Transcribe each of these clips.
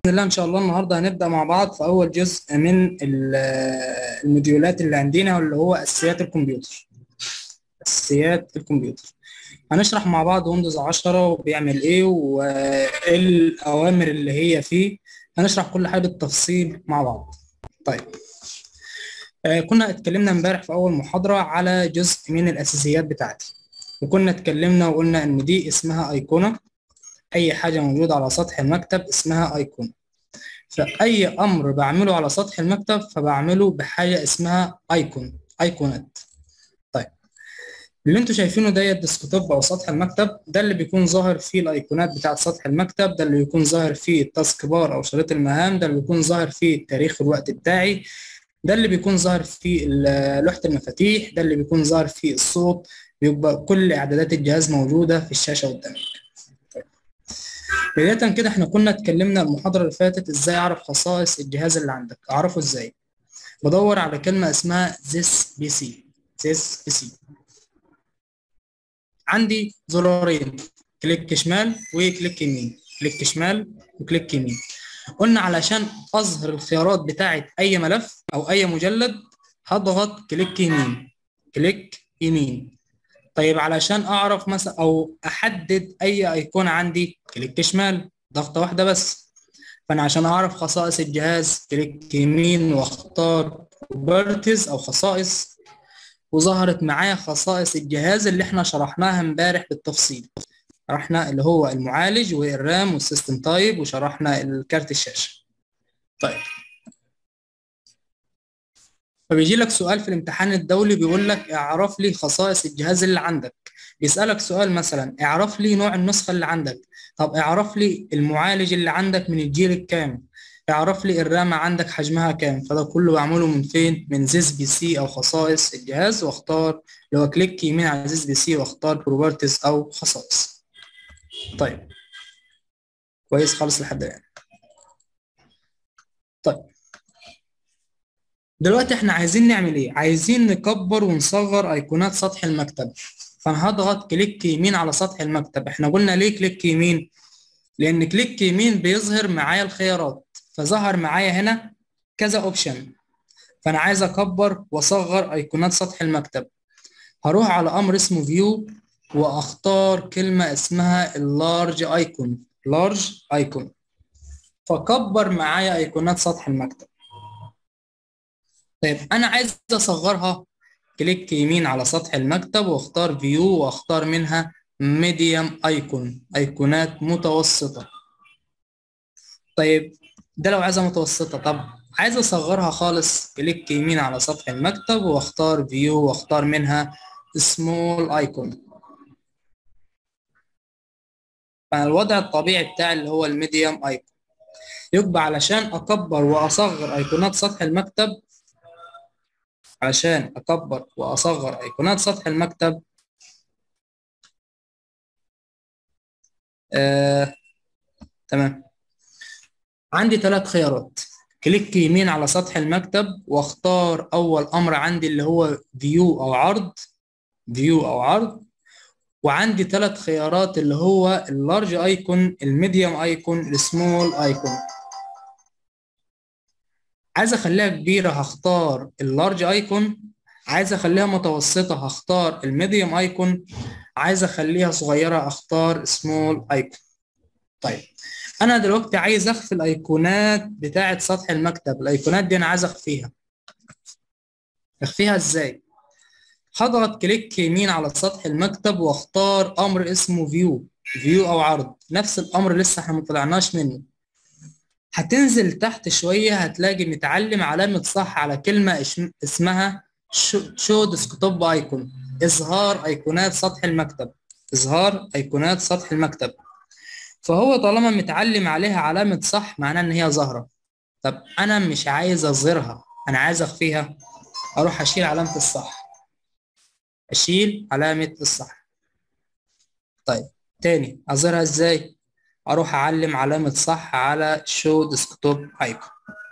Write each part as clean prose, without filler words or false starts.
بإذن الله إن شاء الله النهاردة هنبدأ مع بعض في أول جزء من الموديولات اللي عندنا واللي هو أساسيات الكمبيوتر. أساسيات الكمبيوتر هنشرح مع بعض ويندوز 10 وبيعمل إيه وإيه الأوامر اللي هي فيه. هنشرح كل حاجة بالتفصيل مع بعض. طيب كنا اتكلمنا امبارح في أول محاضرة على جزء من الأساسيات بتاعتي، وكنا اتكلمنا وقلنا إن دي اسمها أيقونة. أي حاجة موجودة على سطح المكتب اسمها أيقونة. فأي أمر بعمله على سطح المكتب فبعمله بحاجة اسمها أيقونات. طيب اللي انتوا شايفينه ده الديسكتوب أو سطح المكتب، ده اللي بيكون ظاهر فيه الأيقونات بتاعة سطح المكتب، ده اللي بيكون ظاهر فيه التاسك بار أو شريط المهام، ده اللي بيكون ظاهر فيه التاريخ والوقت بتاعي، ده اللي بيكون ظاهر فيه لوحة المفاتيح، ده اللي بيكون ظاهر فيه الصوت. بيبقى كل إعدادات الجهاز موجودة في الشاشة قدامك. بداية كده احنا كنا اتكلمنا المحاضرة اللي فاتت ازاي اعرف خصائص الجهاز اللي عندك. اعرفه ازاي؟ بدور على كلمة اسمها this PC. عندي زرارين، كليك شمال وكليك يمين، كليك شمال وكليك يمين. قلنا علشان اظهر الخيارات بتاعت اي ملف او اي مجلد هضغط كليك يمين، كليك يمين. طيب علشان اعرف مثلا او احدد اي ايقونة عندي كليك شمال، ضغطة واحدة بس. فانا عشان اعرف خصائص الجهاز كليك يمين واختار بروبرتيز او خصائص، وظهرت معايا خصائص الجهاز اللي احنا شرحناها امبارح بالتفصيل. شرحنا اللي هو المعالج والرام والسيستم تايب، وشرحنا الكارت الشاشة. طيب فبيجي لك سؤال في الامتحان الدولي بيقول لك اعرف لي خصائص الجهاز اللي عندك. بيسألك سؤال مثلا اعرف لي نوع النسخة اللي عندك، طب اعرف لي المعالج اللي عندك من الجيل الكام، اعرف لي الرامة عندك حجمها كام. فده كله بعمله من فين؟ من زيز بي سي او خصائص الجهاز، واختار اللي هو كليك يمين على زيز بي سي واختار بروبرتيز او خصائص. طيب كويس خالص لحد الآن. طيب دلوقتي احنا عايزين نعمل ايه؟ عايزين نكبر ونصغر ايقونات سطح المكتب. فانا هضغط كليك يمين على سطح المكتب. احنا قلنا ليه كليك يمين؟ لان كليك يمين بيظهر معايا الخيارات، فظهر معايا هنا كذا اوبشن. فانا عايز اكبر واصغر ايقونات سطح المكتب. هروح على امر اسمه فيو واختار كلمة اسمها اللارج ايكون، لارج ايكون، فكبر معايا ايقونات سطح المكتب. طيب انا عايز اصغرها، كليك يمين على سطح المكتب واختار فيو واختار منها ميديوم ايكون، ايقونات متوسطة. طيب ده لو عايزها متوسطة. طب عايز اصغرها خالص، كليك يمين على سطح المكتب واختار فيو واختار منها سمول ايكون. فالوضع الطبيعي بتاعي اللي هو الميديوم ايكون. يبقى علشان اكبر واصغر ايقونات سطح المكتب، علشان اكبر واصغر ايقونات سطح المكتب تمام، عندي 3 خيارات. كليك يمين على سطح المكتب واختار اول امر عندي اللي هو فيو او عرض، فيو او عرض. وعندي 3 خيارات اللي هو اللارج ايكون، الميديوم ايكون، السمول ايكون. عايز اخليها كبيرة هختار اللارج ايكون، عايز اخليها متوسطة هختار الميديوم ايكون، عايز اخليها صغيرة اختار سمول ايكون. طيب انا دلوقتي عايز اخفي الايقونات بتاعه سطح المكتب. الايقونات دي انا عايز اخفيها ازاي؟ هضغط كليك يمين على سطح المكتب واختار امر اسمه فيو، فيو او عرض. نفس الامر لسه احنا ما طلعناش منه. هتنزل تحت شويه هتلاقي متعلم علامه صح على كلمه اسمها شو ديسكتوب ايكون، اظهار ايقونات سطح المكتب، اظهار ايقونات سطح المكتب. فهو طالما متعلم عليها علامة صح معناه ان هي ظاهرة. طب انا مش عايز اظهرها، انا عايز اخفيها. اروح اشيل علامة الصح، اشيل علامة الصح. طيب تاني اظهرها ازاي؟ اروح اعلم علامة صح على شو ديسكتوب ايكون.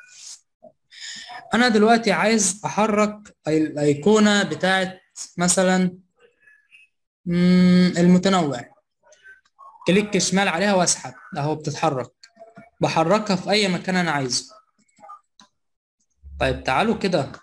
انا دلوقتي عايز احرك الايقونة بتاعت مثلا المتنوع. كليك شمال عليها واسحب اهو بتتحرك. بحركها في اي مكان انا عايزه. طيب تعالوا كده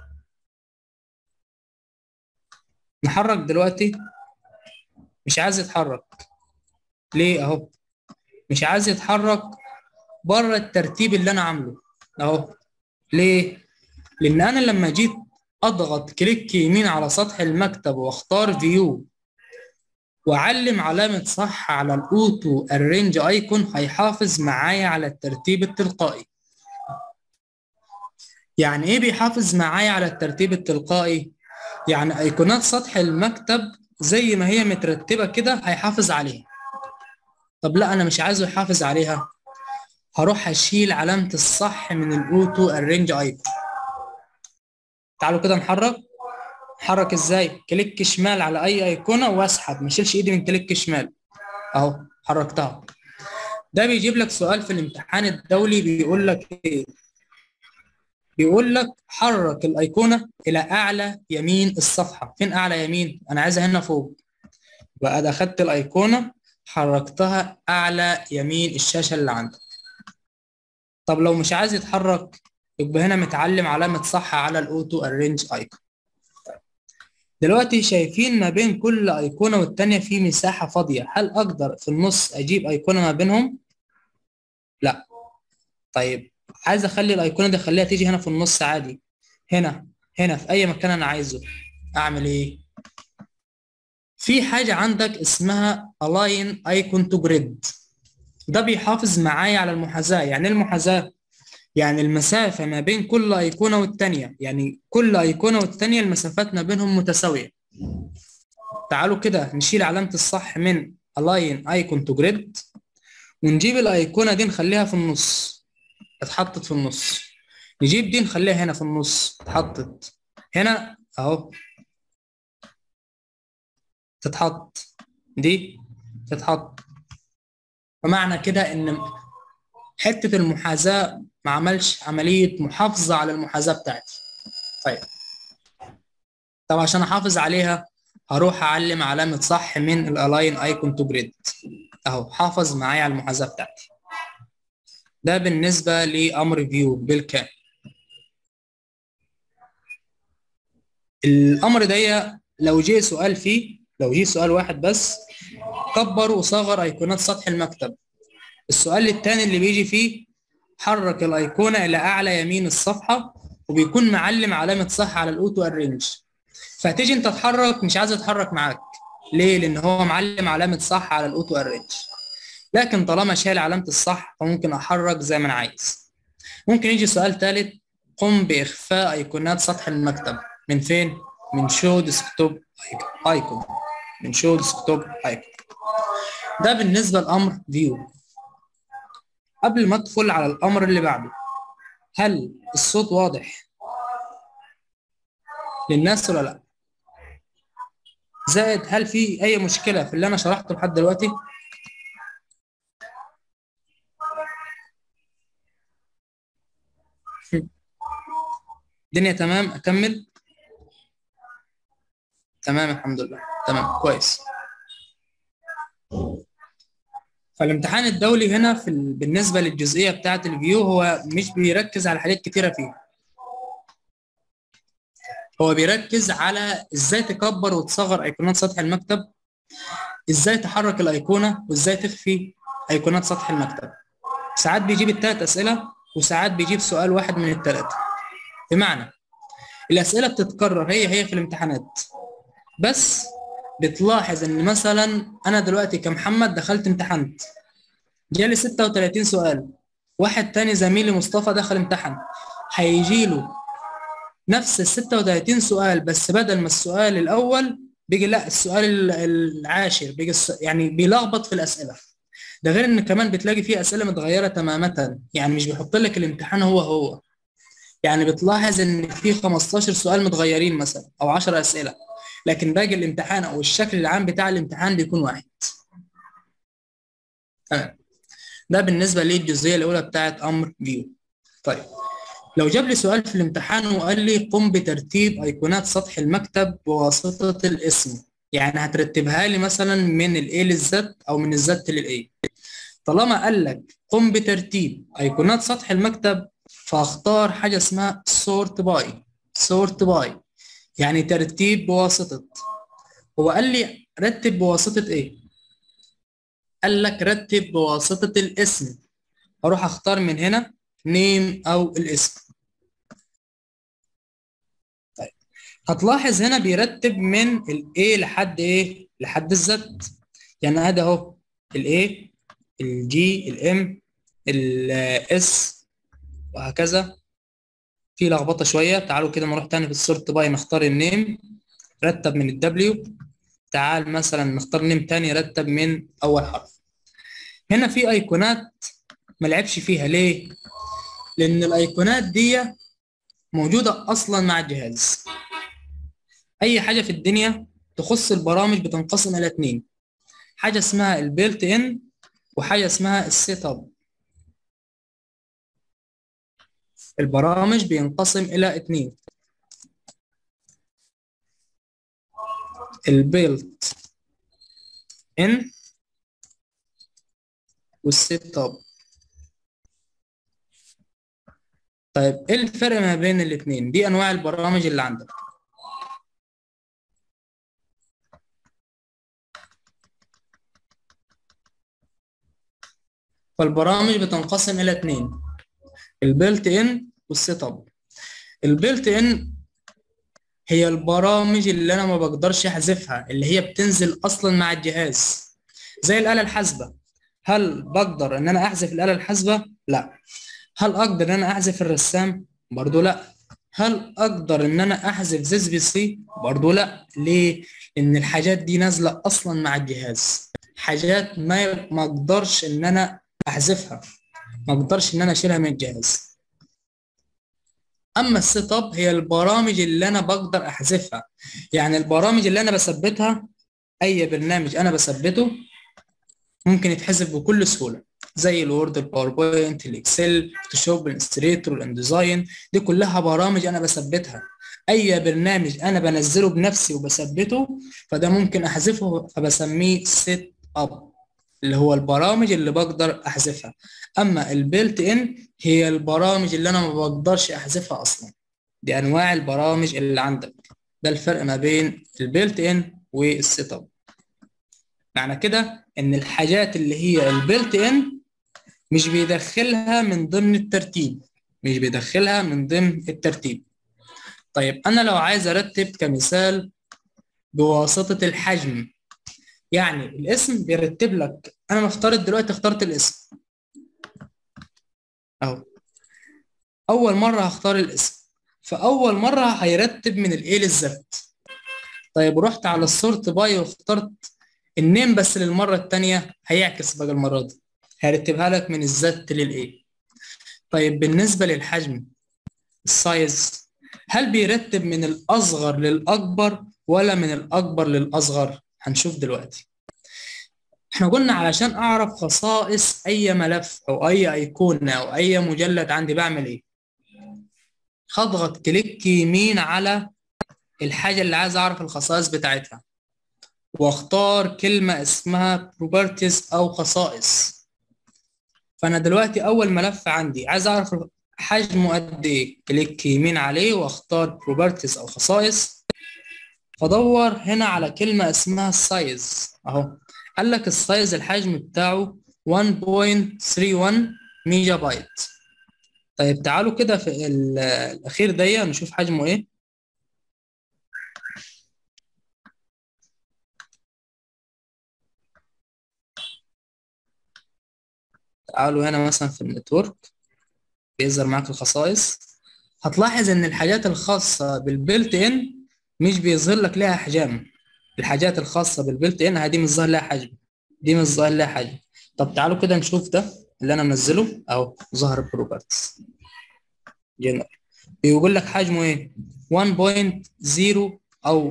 نحرك دلوقتي. مش عايز يتحرك. ليه؟ اهو مش عايز يتحرك بره الترتيب اللي انا عامله اهو. ليه؟ لان انا لما جيت اضغط كليك يمين على سطح المكتب واختار فيو واعلم علامة صح على الاوتو الرينج ايكون، هيحافظ معايا على الترتيب التلقائي. يعني ايه بيحافظ معايا على الترتيب التلقائي؟ يعني ايقونات سطح المكتب زي ما هي مترتبة كده هيحافظ عليها. طب لا، انا مش عايزه يحافظ عليها. هروح اشيل علامة الصح من الاوتو الرينج ايكون. تعالوا كده نحرك ازاي؟ كليك شمال على اي ايقونة واسحب، ما اشيلش ايدي من كليك شمال اهو، حركتها. ده بيجيب لك سؤال في الامتحان الدولي بيقول لك ايه؟ بيقول لك حرك الايقونة الى اعلى يمين الصفحة. فين اعلى يمين؟ انا عايزها هنا فوق. بقى ده خدت الايقونة حركتها اعلى يمين الشاشة اللي عندك. طب لو مش عايز يتحرك، يبقى هنا متعلم علامة صح على الاوتو الرينج ايكون. دلوقتي شايفين ما بين كل ايقونة والتانية في مساحة فاضية، هل اقدر في النص اجيب ايقونة ما بينهم؟ لا. طيب عايز اخلي الايقونة دي اخليها تيجي هنا في النص عادي. هنا في اي مكان انا عايزه. اعمل ايه؟ في حاجة عندك اسمها align icon to grid. ده بيحافظ معايا على المحاذاة. يعني ايه المحاذاة؟ يعني المسافة ما بين كل أيقونة والتانية، يعني كل أيقونة والتانية المسافات ما بينهم متساوية. تعالوا كده نشيل علامة الصح من align icon to grid ونجيب الأيقونة دي نخليها في النص. اتحطت في النص. نجيب دي نخليها هنا في النص. اتحطت هنا أهو. تتحط دي، تتحط. فمعنى كده إن حتة المحاذاة ما عملش عملية محافظة على المحاذاة بتاعتي. طيب، طب عشان احافظ عليها هروح اعلم علامة صح من الالاين ايكون تو جريد اهو، حافظ معايا على المحاذاة بتاعتي. ده بالنسبة لامر فيو بالكامل. الامر ده لو جه سؤال فيه، لو جه سؤال واحد بس، كبر وصغر ايقونات سطح المكتب. السؤال الثاني اللي بيجي فيه حرك الايقونة الى اعلى يمين الصفحة وبيكون معلم علامة صح على الاوتو ارينج. فتيجي انت تتحرك مش عايز اتحرك معاك. ليه؟ لان هو معلم علامة صح على الاوتو ارينج. لكن طالما شايل علامة الصح فممكن احرك زي ما انا عايز. ممكن يجي سؤال ثالث، قم باخفاء ايقونات سطح المكتب. من فين؟ من شو ديسكتوب ايكون. من شو ديسكتوب ايكون. ده بالنسبة لامر فيو. قبل ما ادخل على الامر اللي بعده، هل الصوت واضح للناس ولا لا؟ زائد، هل في اي مشكلة في اللي انا شرحته لحد دلوقتي؟ الدنيا تمام؟ اكمل؟ تمام الحمد لله. تمام كويس. فالامتحان الدولي هنا بالنسبة للجزئية بتاعة الفيو هو مش بيركز على حاجات كتيرة فيها. هو بيركز على ازاي تكبر وتصغر ايقونات سطح المكتب، ازاي تحرك الايقونة، وازاي تخفي ايقونات سطح المكتب. ساعات بيجيب الثلاث اسئلة وساعات بيجيب سؤال واحد من الثلاثة. بمعنى الاسئلة بتتكرر هي في الامتحانات، بس بتلاحظ ان مثلا انا دلوقتي كمحمد دخلت امتحنت، جالي 36 سؤال. واحد تاني زميلي مصطفى دخل امتحن، هيجي له نفس ال 36 سؤال، بس بدل ما السؤال الاول بيجي لا السؤال العاشر بيجي يعني بيلخبط في الاسئله. ده غير ان كمان بتلاقي فيه اسئله متغيره تماما، يعني مش بيحط لك الامتحان هو. يعني بتلاحظ ان في 15 سؤال متغيرين مثلا او 10 اسئله، لكن باقي الامتحان او الشكل العام بتاع الامتحان بيكون واحد. تمام. ده بالنسبه للجزئيه الاولى بتاعت امر فيو. طيب، لو جاب لي سؤال في الامتحان وقال لي قم بترتيب ايقونات سطح المكتب بواسطة الاسم، يعني هترتبها لي مثلا من الاي للزد او من الزد للاي، طالما قال لك قم بترتيب ايقونات سطح المكتب، فاختار حاجه اسمها سورت باي. سورت باي يعني ترتيب بواسطه. هو قال لي رتب بواسطه ايه؟ قال لك رتب بواسطه الاسم. اروح اختار من هنا نيم او الاسم. طيب هتلاحظ هنا بيرتب من الايه لحد ايه؟ لحد الزد. يعني ادي اهو الايه، الجي، الام، الاس، وهكذا. في لخبطه شويه. تعالوا كده نروح تاني في السورت باي، نختار النيم رتب من الدبليو. تعال مثلا نختار نيم تاني رتب من اول حرف. هنا في ايقونات ما لعبش فيها. ليه؟ لان الايقونات دي موجوده اصلا مع الجهاز. اي حاجه في الدنيا تخص البرامج بتنقسم الى اتنين: حاجه اسمها البيلت ان، وحاجه اسمها السيت اب. البرامج بينقسم الى اتنين: البيلت ان والسيت اب. طيب ايه الفرق ما بين الاثنين؟ دي انواع البرامج اللي عندك. فالبرامج بتنقسم الى اثنين: البيلت ان والسيت اب. البيلت ان هي البرامج اللي انا ما بقدرش احذفها، اللي هي بتنزل اصلا مع الجهاز، زي الآلة الحاسبة. هل بقدر ان انا احذف الآلة الحاسبة؟ لا. هل اقدر ان انا احذف الرسام؟ برضو لا. هل اقدر ان انا احذف زيز بي سي؟ برضو لا. ليه؟ لان الحاجات دي نازله اصلا مع الجهاز، حاجات ما اقدرش ان انا احذفها، ما اقدرش ان انا اشيلها من الجهاز. اما السيت اب هي البرامج اللي انا بقدر احذفها. يعني البرامج اللي انا بثبتها، اي برنامج انا بثبته ممكن يتحذف بكل سهوله، زي الوورد، الباوربوينت، الاكسل، فوتوشوب، الانستريتور، الانديزاين. دي كلها برامج انا بثبتها. اي برنامج انا بنزله بنفسي وبثبته فده ممكن احذفه، فبسميه سيت اب، اللي هو البرامج اللي بقدر احذفها. اما البيلت ان هي البرامج اللي انا ما بقدرش احذفها اصلا. دي انواع البرامج اللي عندك. ده الفرق ما بين البيلت ان والسيت اب. معنى كده ان الحاجات اللي هي البيلت ان مش بيدخلها من ضمن الترتيب، مش بيدخلها من ضمن الترتيب. طيب انا لو عايز ارتب كمثال بواسطة الحجم، يعني الاسم بيرتب لك. انا نفترض دلوقتي اخترت الاسم اهو، اول مرة هختار الاسم، فاول مرة هيرتب من الايه للزد. طيب رحت على السورت باي واخترت النيم بس للمرة التانية، هيعكس بقى المرة دي، هيرتبها لك من الزد للايه. طيب بالنسبة للحجم، السايز، هل بيرتب من الأصغر للأكبر ولا من الأكبر للأصغر؟ هنشوف دلوقتي. احنا قلنا علشان أعرف خصائص أي ملف أو أي أيقونة أو أي مجلد عندي بعمل إيه؟ هضغط كليك يمين على الحاجة اللي عايز أعرف الخصائص بتاعتها، واختار كلمة اسمها properties أو خصائص. فأنا دلوقتي أول ملف عندي عايز أعرف حجمه قد إيه، كليك يمين عليه واختار properties أو خصائص، فدور هنا على كلمة اسمها السايز أهو. قال لك السايز الحجم بتاعه 1.31 ميجا بايت. طيب تعالوا كده في الأخير ده نشوف حجمه إيه. تعالوا هنا مثلا في النتورك، بيظهر معاك الخصائص. هتلاحظ ان الحاجات الخاصة بالبيلت ان مش بيظهر لك لها احجام. الحاجات الخاصة بالبيلت ان دي مش ظاهر لها حجم، دي مش ظاهر لها حجم. طب تعالوا كده نشوف ده اللي انا منزله اهو، ظهر بروبرتيز جنرال، بيقول لك حجمه ايه 1.0 او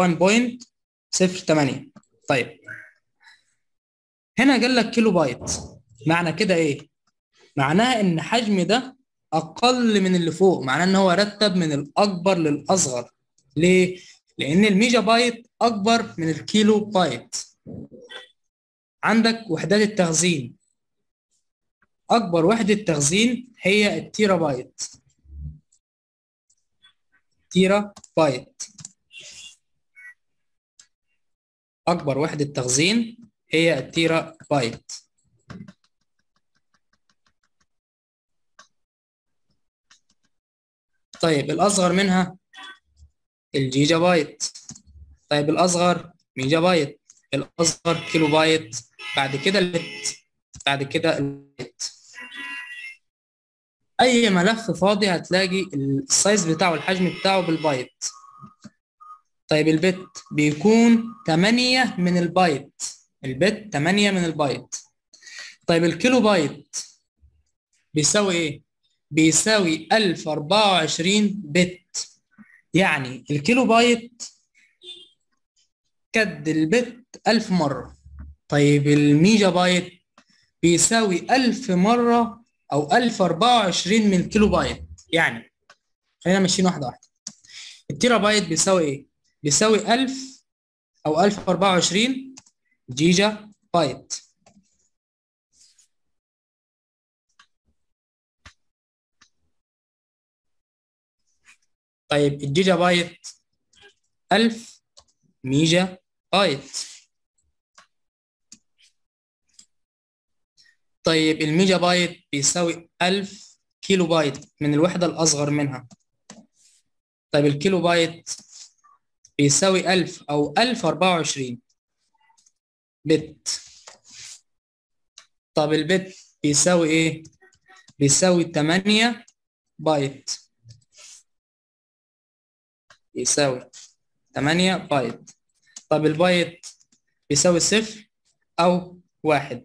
1.08. طيب هنا قال لك كيلو بايت. معنى كده ايه؟ معناها ان حجم ده اقل من اللي فوق، معناه ان هو رتب من الاكبر للاصغر. ليه؟ لان الميجا بايت اكبر من الكيلو بايت. عندك وحدات التخزين، اكبر وحدة تخزين هي التيرا بايت. تيرا بايت اكبر وحدة تخزين هي التيرا بايت. طيب الاصغر منها الجيجا بايت. طيب الاصغر ميجا بايت. الاصغر كيلو بايت. بعد كده البت. بعد كده البت. اي ملف فاضي هتلاقي السايز بتاعه الحجم بتاعه بالبايت. طيب البت بيكون 8 من البايت. البت 8 من البايت. طيب الكيلو بايت بيساوي ايه؟ بيساوي 1024 بت. يعني الكيلو بايت قد البت 1000 مرة. طيب الميجا بايت بيساوي 1000 مرة أو 1024 من الكيلو بايت. يعني خلينا ماشيين واحدة واحدة. التيرا بايت بيساوي إيه؟ بيساوي 1000 أو 1024 جيجا بايت. طيب الجيجا بايت 1000 ميجا بايت. طيب الميجا بايت بيساوي 1000 كيلو بايت من الوحدة الأصغر منها. طيب الكيلو بايت بيساوي 1000 أو 1024 بت. طب البت بيساوي إيه؟ بيساوي 8 بايت. يساوي 8 بايت. طب البايت بيساوي 0 أو 1.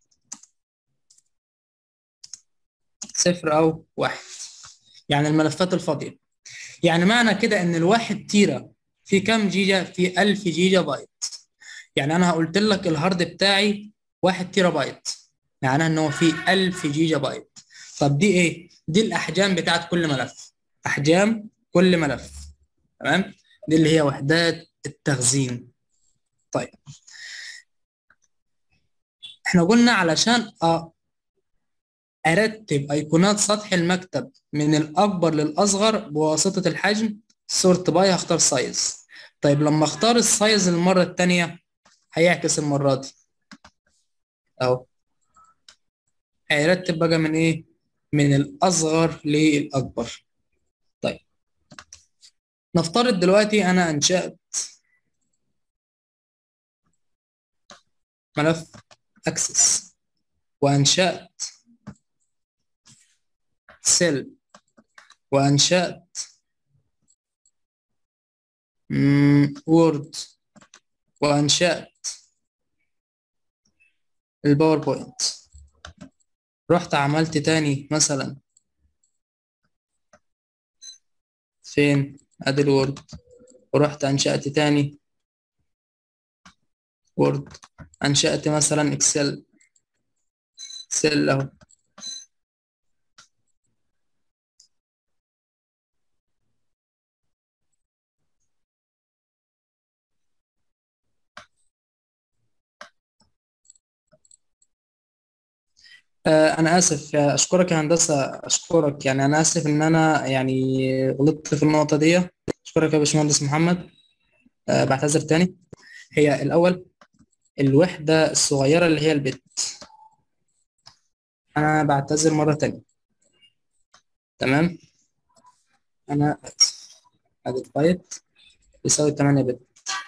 0 أو 1 يعني الملفات الفاضية. يعني معنى كده إن الواحد تيرا في كام جيجا؟ في 1000 جيجا بايت. يعني أنا قلت لك الهارد بتاعي 1 تيرا بايت، معناها إن هو فيه 1000 جيجا بايت. طب دي إيه؟ دي الأحجام بتاعت كل ملف. أحجام كل ملف. تمام؟ دي اللي هي وحدات التخزين. طيب احنا قلنا علشان ارتب ايقونات سطح المكتب من الاكبر للاصغر بواسطة الحجم سورت باي هختار سايز. طيب لما اختار السايز المرة التانية هيعكس المرة دي اهو. هيرتب بقى من ايه؟ من الاصغر للاكبر. طيب نفترض دلوقتي انا انشأت ملف اكسس وانشأت سيل وانشأت وورد وانشأت الباوربوينت. رحت عملت تاني مثلا فين؟ ادي الوورد. ورحت انشأت تاني وورد. انشأت مثلا اكسل. اكسل اهو. انا اسف، اشكرك يا هندسه، اشكرك. يعني انا اسف ان انا يعني غلطت في النقطه دي. اشكرك يا باشمهندس محمد. بعتذر تاني. هي الاول الوحده الصغيره اللي هي البت. انا بعتذر مره تانية. تمام. انا اسف. ادي البايت يساوي 8 بت.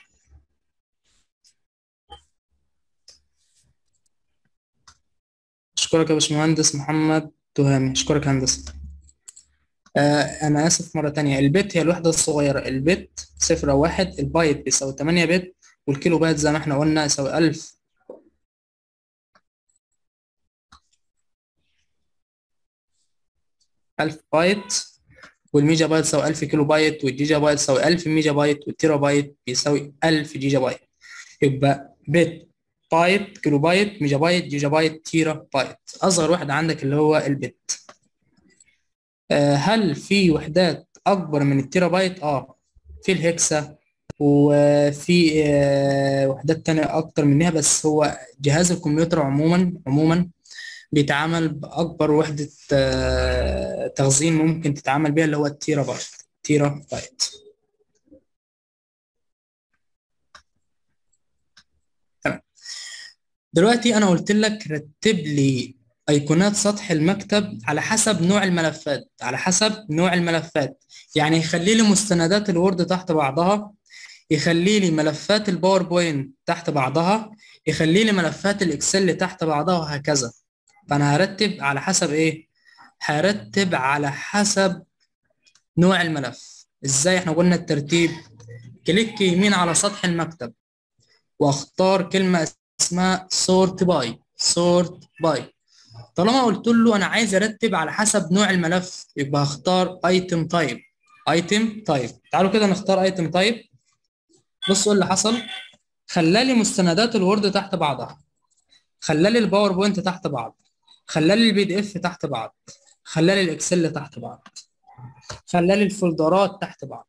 اشكرك يا باشمهندس محمد تهامي. اشكرك يا هندسه. أنا آسف مرة تانية. البت هي الوحدة الصغيرة. البت 0 أو 1. البايت بيساوي 8 بت. والكيلو بايت زي ما احنا قلنا يساوي 1000. 1000 بايت. والميجا بايت يساوي 1000 كيلو بايت. والجيجا بايت يساوي 1000 ميجا بايت. والتيرا بايت بيساوي 1000 جيجا بايت. يبقى بت، بايت، كيلو بايت، ميجا بايت، جيجا بايت، تيرا بايت. أصغر واحدة عندك اللي هو البت. هل في وحدات أكبر من التيرا بايت؟ في الهكسا وفي وحدات تانية أكتر منها. بس هو جهاز الكمبيوتر عموما بيتعامل بأكبر وحدة تخزين ممكن تتعامل بيها اللي هو التيرا بايت. تيرا بايت. تمام. دلوقتي أنا قلت لك رتب لي أيقونات سطح المكتب على حسب نوع الملفات، على حسب نوع الملفات. يعني يخلي لي مستندات الوورد تحت بعضها، يخلي لي ملفات الباوربوينت تحت بعضها، يخلي لي ملفات الإكسل تحت بعضها، وهكذا. فأنا هرتب على حسب إيه؟ هرتب على حسب نوع الملف. ازاي احنا قلنا الترتيب؟ كليك يمين على سطح المكتب واختار كلمة اسمها sort by. sort by. طالما قلت له انا عايز ارتب على حسب نوع الملف، يبقى هختار item type. item type. تعالوا كده نختار item type. بصوا اللي حصل، خلالي مستندات الوورد تحت بعضها، خلالي الباوربوينت تحت بعض، خلالي البي دي اف تحت بعض، خلالي الاكسل تحت بعض، خلالي الفولدرات تحت بعض.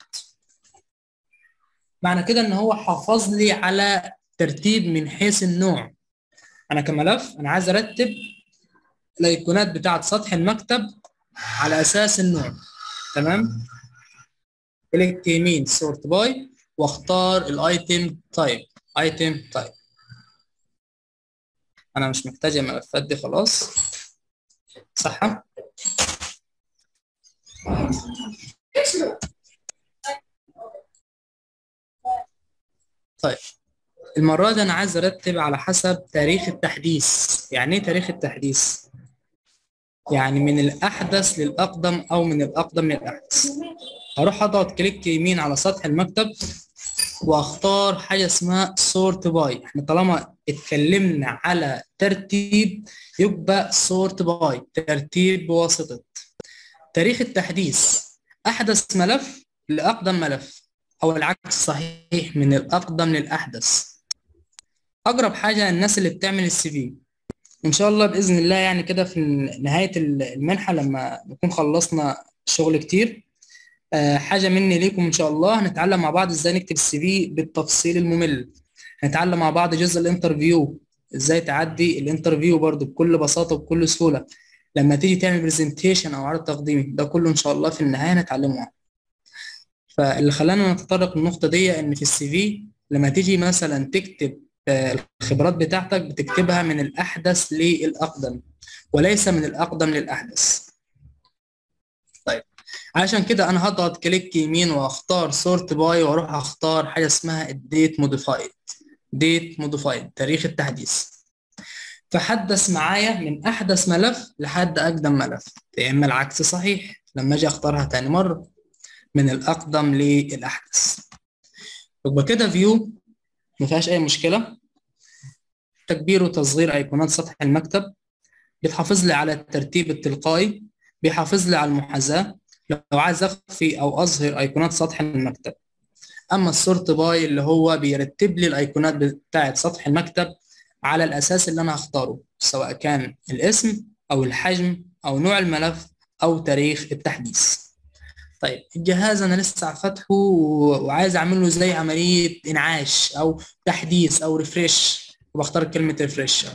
معنى كده ان هو حافظ لي على ترتيب من حيث النوع. انا كملف انا عايز ارتب الايقونات بتاعه سطح المكتب على اساس النوع. تمام. كليك يمين سورت باي واختار الايتم تايب. ايتم تايب. انا مش محتاج الملفات دي خلاص. صح. طيب المرة دي أنا عايز أرتب على حسب تاريخ التحديث. يعني إيه تاريخ التحديث؟ يعني من الأحدث للأقدم أو من الأقدم للأحدث. هروح أضغط كليك يمين على سطح المكتب وأختار حاجة اسمها sort by. إحنا طالما اتكلمنا على ترتيب يبقى sort by، ترتيب بواسطة تاريخ التحديث. أحدث ملف لأقدم ملف، أو العكس صحيح، من الأقدم للأحدث. أقرب حاجة الناس اللي بتعمل السي في. إن شاء الله بإذن الله يعني كده في نهاية المنحة لما نكون خلصنا شغل كتير، حاجة مني ليكم إن شاء الله، هنتعلم مع بعض إزاي نكتب السي في بالتفصيل الممل. هنتعلم مع بعض جزء الانترفيو، إزاي تعدي الانترفيو برضو بكل بساطة وبكل سهولة. لما تيجي تعمل برزنتيشن أو عرض تقديمي، ده كله إن شاء الله في النهاية هنتعلمه. فاللي خلانا نتطرق للنقطة دي إن في السي في لما تيجي مثلا تكتب الخبرات بتاعتك بتكتبها من الأحدث للأقدم وليس من الأقدم للأحدث. طيب عشان كده أنا هضغط كليك يمين وأختار سورت باي وأروح أختار حاجة اسمها الديت موديفايد. ديت موديفايد، تاريخ التحديث. فحدث معايا من أحدث ملف لحد أقدم ملف. يا إما العكس صحيح لما أجي أختارها تاني مرة من الأقدم للأحدث. يبقى كده فيو ما فيهاش أي مشكلة. تكبير وتصغير أيقونات سطح المكتب، بتحافظ لي على الترتيب التلقائي، بيحافظ لي على المحاذاة لو عايز أخفي أو أظهر أيقونات سطح المكتب. أما السورت باي اللي هو بيرتب لي الأيقونات بتاعة سطح المكتب على الأساس اللي أنا هختاره، سواء كان الاسم أو الحجم أو نوع الملف أو تاريخ التحديث. طيب الجهاز أنا لسه فاتحه وعايز أعمل له زي عملية إنعاش أو تحديث أو ريفريش، وبختار كلمة ريفريش.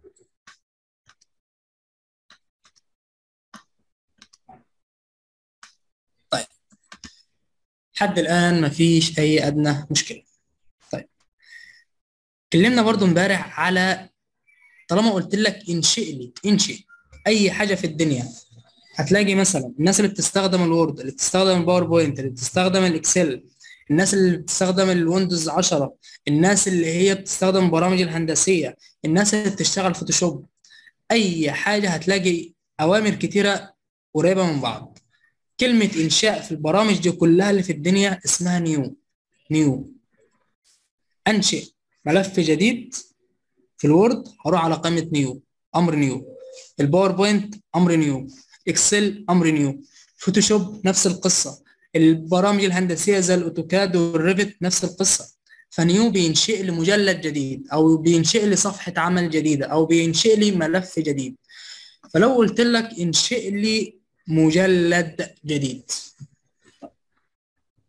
طيب لحد الآن مفيش أي أدنى مشكلة. طيب اتكلمنا برضو امبارح على، طالما قلت لك انشئ أي حاجة في الدنيا، هتلاقي مثلا الناس اللي بتستخدم الوورد، اللي بتستخدم الباوربوينت، اللي بتستخدم الإكسل، الناس اللي بتستخدم الويندوز 10، الناس اللي هي بتستخدم البرامج الهندسية، الناس اللي بتشتغل فوتوشوب، أي حاجة هتلاقي أوامر كتيرة قريبة من بعض. كلمة إنشاء في البرامج دي كلها اللي في الدنيا اسمها نيو. أنشئ ملف جديد في الوورد، هروح على قائمة نيو، أمر نيو. الباوربوينت أمر نيو. إكسل أمر نيو. فوتوشوب نفس القصة. البرامج الهندسية زي الأوتوكاد والريفت نفس القصة. فنيو بينشئ لي مجلد جديد، أو بينشئ لي صفحة عمل جديدة، أو بينشئ لي ملف جديد. فلو قلت لك انشئ لي مجلد جديد،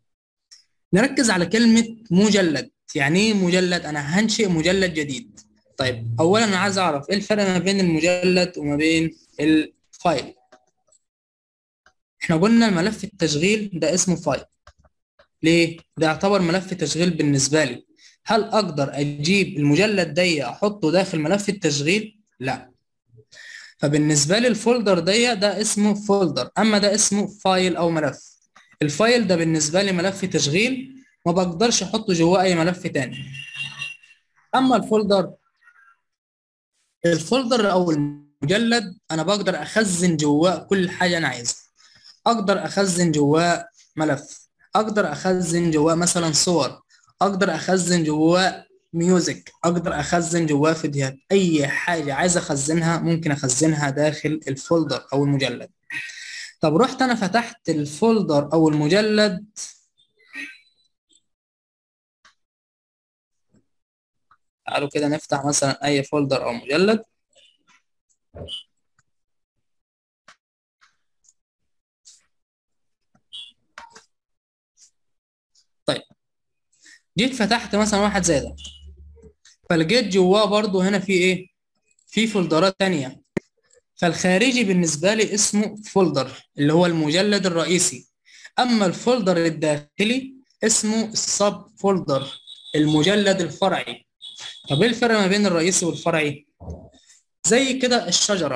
نركز على كلمة مجلد. يعني ايه مجلد؟ انا هنشئ مجلد جديد. طيب اولا انا عايز اعرف ايه الفرق ما بين المجلد وما بين الفايل. احنا قلنا الملف التشغيل ده اسمه فايل. ليه؟ ده يعتبر ملف تشغيل بالنسبه لي. هل اقدر اجيب المجلد ده احطه داخل ملف التشغيل؟ لا. فبالنسبه لي الفولدر ده اسمه فولدر، اما ده اسمه فايل او ملف. الفايل ده بالنسبه لي ملف تشغيل، ما بقدرش احطه جواه اي ملف تاني. اما الفولدر او المجلد انا بقدر اخزن جواه كل حاجه انا عايزها. اقدر اخزن جواه ملف، اقدر اخزن جواه مثلا صور، اقدر اخزن جواه ميوزك، اقدر اخزن جواه فيديوهات. اي حاجه عايز اخزنها ممكن اخزنها داخل الفولدر او المجلد. طب رحت انا فتحت الفولدر او المجلد، تعالوا كده نفتح مثلا اي فولدر او مجلد. طيب جيت فتحت مثلا واحد زي ده، فلقيت جواه برضو هنا في ايه، في فولدرات تانية. فالخارجي بالنسبة لي اسمه فولدر اللي هو المجلد الرئيسي، اما الفولدر الداخلي اسمه السب فولدر، المجلد الفرعي. طب ايه الفرق ما بين الرئيسي والفرعي؟ زي كده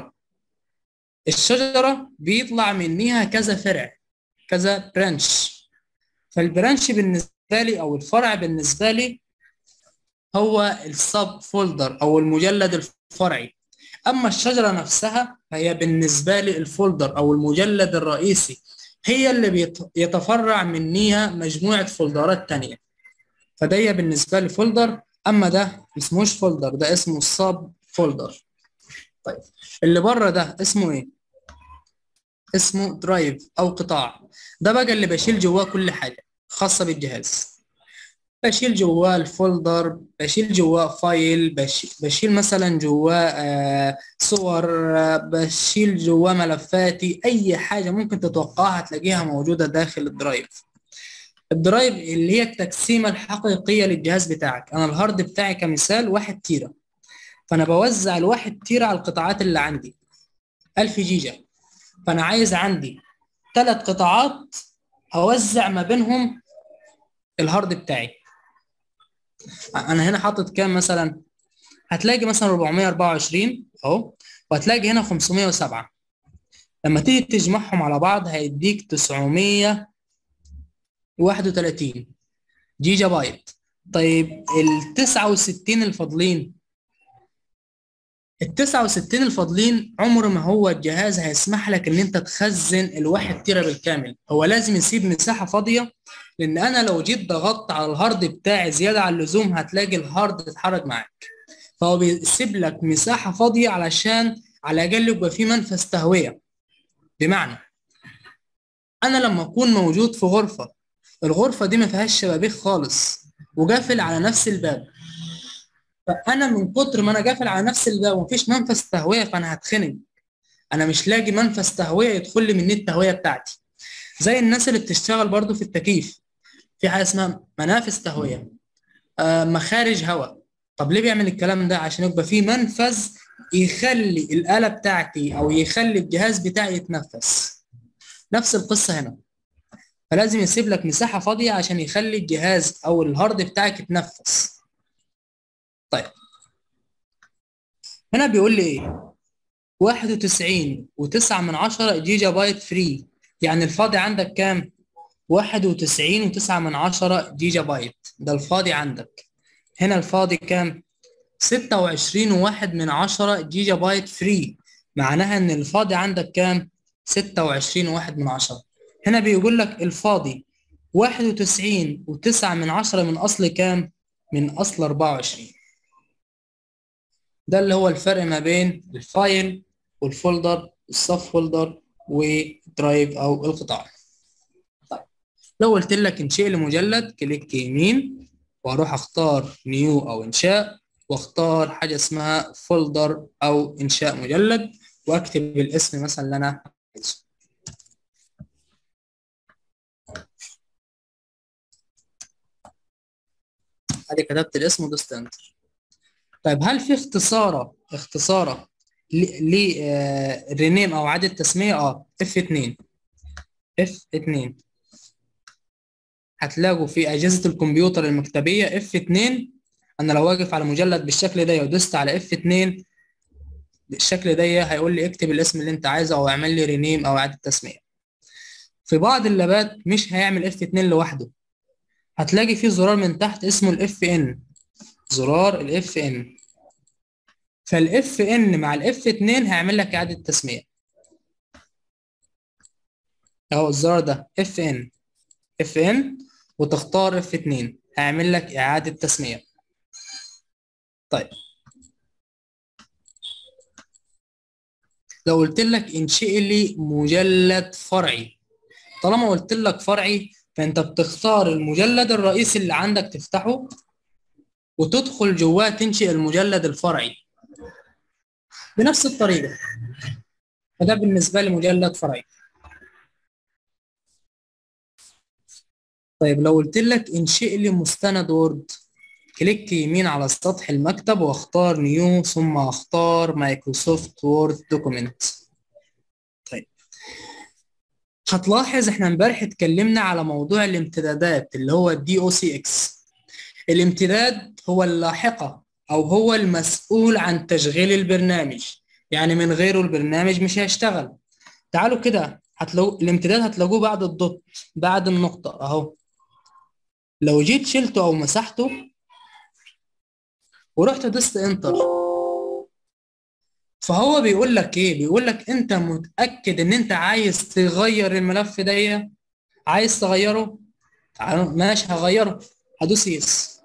الشجرة بيطلع منها كذا فرع، كذا برانش. فالبرانش بالنسبة لي او الفرع بالنسبة لي هو السب فولدر او المجلد الفرعي. اما الشجره نفسها فهي بالنسبه لي الفولدر او المجلد الرئيسي، هي اللي يتفرع منيها مجموعه فولدرات تانية. فده بالنسبه لي فولدر، اما ده اسموش فولدر، ده اسمه السب فولدر. طيب اللي بره ده اسمه ايه؟ اسمه درايف او قطاع. ده بقى اللي بشيل جواه كل حاجه خاصه بالجهاز. بشيل جواه الفولدر، بشيل جواه فايل، بشيل مثلا جواه صور، بشيل جواه ملفاتي. اي حاجه ممكن تتوقعها هتلاقيها موجوده داخل الدرايف. الدرايف اللي هي التقسيمه الحقيقيه للجهاز بتاعك. انا الهارد بتاعي كمثال 1 تيرا، فانا بوزع ال1 تيرا على القطاعات اللي عندي 1000 جيجا. فانا عايز عندي 3 قطاعات اوزع ما بينهم الهارد بتاعي. انا هنا حاطط كام مثلا؟ هتلاقي مثلا 424 اهو، وهتلاقي هنا 507. لما تيجي تجمعهم على بعض هيديك 931 جيجا بايت. طيب ال 69 الفاضلين، ال 69 الفاضلين عمر ما هو الجهاز هيسمح لك ان انت تخزن ال1 تيرا بالكامل، هو لازم يسيب مساحه فاضيه. لان انا لو جيت ضغطت على الهارد بتاعي زياده عن اللزوم هتلاقي الهارد اتحرك معاك. فهو بيسيب لك مساحه فاضيه علشان على الاقل يبقى في منفذ تهويه. بمعنى انا لما اكون موجود في غرفه، الغرفه دي ما فيهاش شبابيك خالص وقافل على نفس الباب، فانا من كتر ما انا قافل على نفس الباب ومفيش منفذ تهويه فانا هتخنق. انا مش لاقي منفذ تهويه يدخل لي من التهويه بتاعتي. زي الناس اللي بتشتغل برضو في التكييف، في حاجه اسمها منافذ تهويه، مخارج هواء. طب ليه بيعمل الكلام ده؟ عشان يبقى في منفذ يخلي الآلة بتاعتي او يخلي الجهاز بتاعي يتنفس. نفس القصة هنا، فلازم يسيب لك مساحة فاضية عشان يخلي الجهاز او الهارد بتاعك يتنفس. طيب هنا بيقول لي ايه؟ 91.9 جيجا بايت فري. يعني الفاضي عندك كام؟ 91.9 جيجا بايت، ده الفاضي عندك. هنا الفاضي كام؟ 26.1 جيجا بايت فري. معناها ان الفاضي عندك كام؟ 26.1. هنا بيقول لك الفاضي 91.9 من اصل كام؟ من اصل 24. ده اللي هو الفرق ما بين الفايل والفولدر والسب فولدر ودرايف او القطاع. طيب لو قلت لك انشئ لي مجلد، كليك يمين واروح اختار نيو او انشاء، واختار حاجه اسمها فولدر او انشاء مجلد، واكتب الاسم مثلا اللي انا عايزه. ادي كتبت الاسم ودوست انتر. طيب هل في اختصارة للرينيم او اعادة تسمية؟ F2. F2 هتلاقوا في اجهزة الكمبيوتر المكتبية F2. انا لو واقف على مجلد بالشكل ده ودوست على F2 بالشكل ده هيقول لي اكتب الاسم اللي انت عايزه او اعمل لي رينيم او اعادة تسمية. في بعض اللابات مش هيعمل F2 لوحده، هتلاقي فيه زرار من تحت اسمه FN، زرار FN. فالFN مع الF2 هيعمل لك اعادة تسمية. اهو الزرار ده FN وتختار F2 هيعمل لك اعادة تسمية. طيب لو قلت لك انشئ لي مجلد فرعي، طالما قلت لك فرعي فانت بتختار المجلد الرئيسي اللي عندك تفتحه وتدخل جواه تنشئ المجلد الفرعي بنفس الطريقة. فده بالنسبة لي مجلد فرعي. طيب لو قلت لك انشئ لي مستند وورد، كليك يمين على سطح المكتب واختار نيو ثم اختار مايكروسوفت وورد دوكيمنت. طيب هتلاحظ احنا امبارح اتكلمنا على موضوع الامتدادات اللي هو DOCX. الامتداد هو اللاحقة او هو المسؤول عن تشغيل البرنامج، يعني من غيره البرنامج مش هيشتغل. تعالوا كده هتلاقوا الامتداد هتلاقوه بعد الدوت، بعد النقطة اهو. لو جيت شلته او مسحته ورحت دوست انتر، فهو بيقول لك ايه؟ بيقول لك انت متأكد ان انت عايز تغير الملف ده؟ عايز تغيره؟ تعالوا ماشي هغيره، هدوس يس.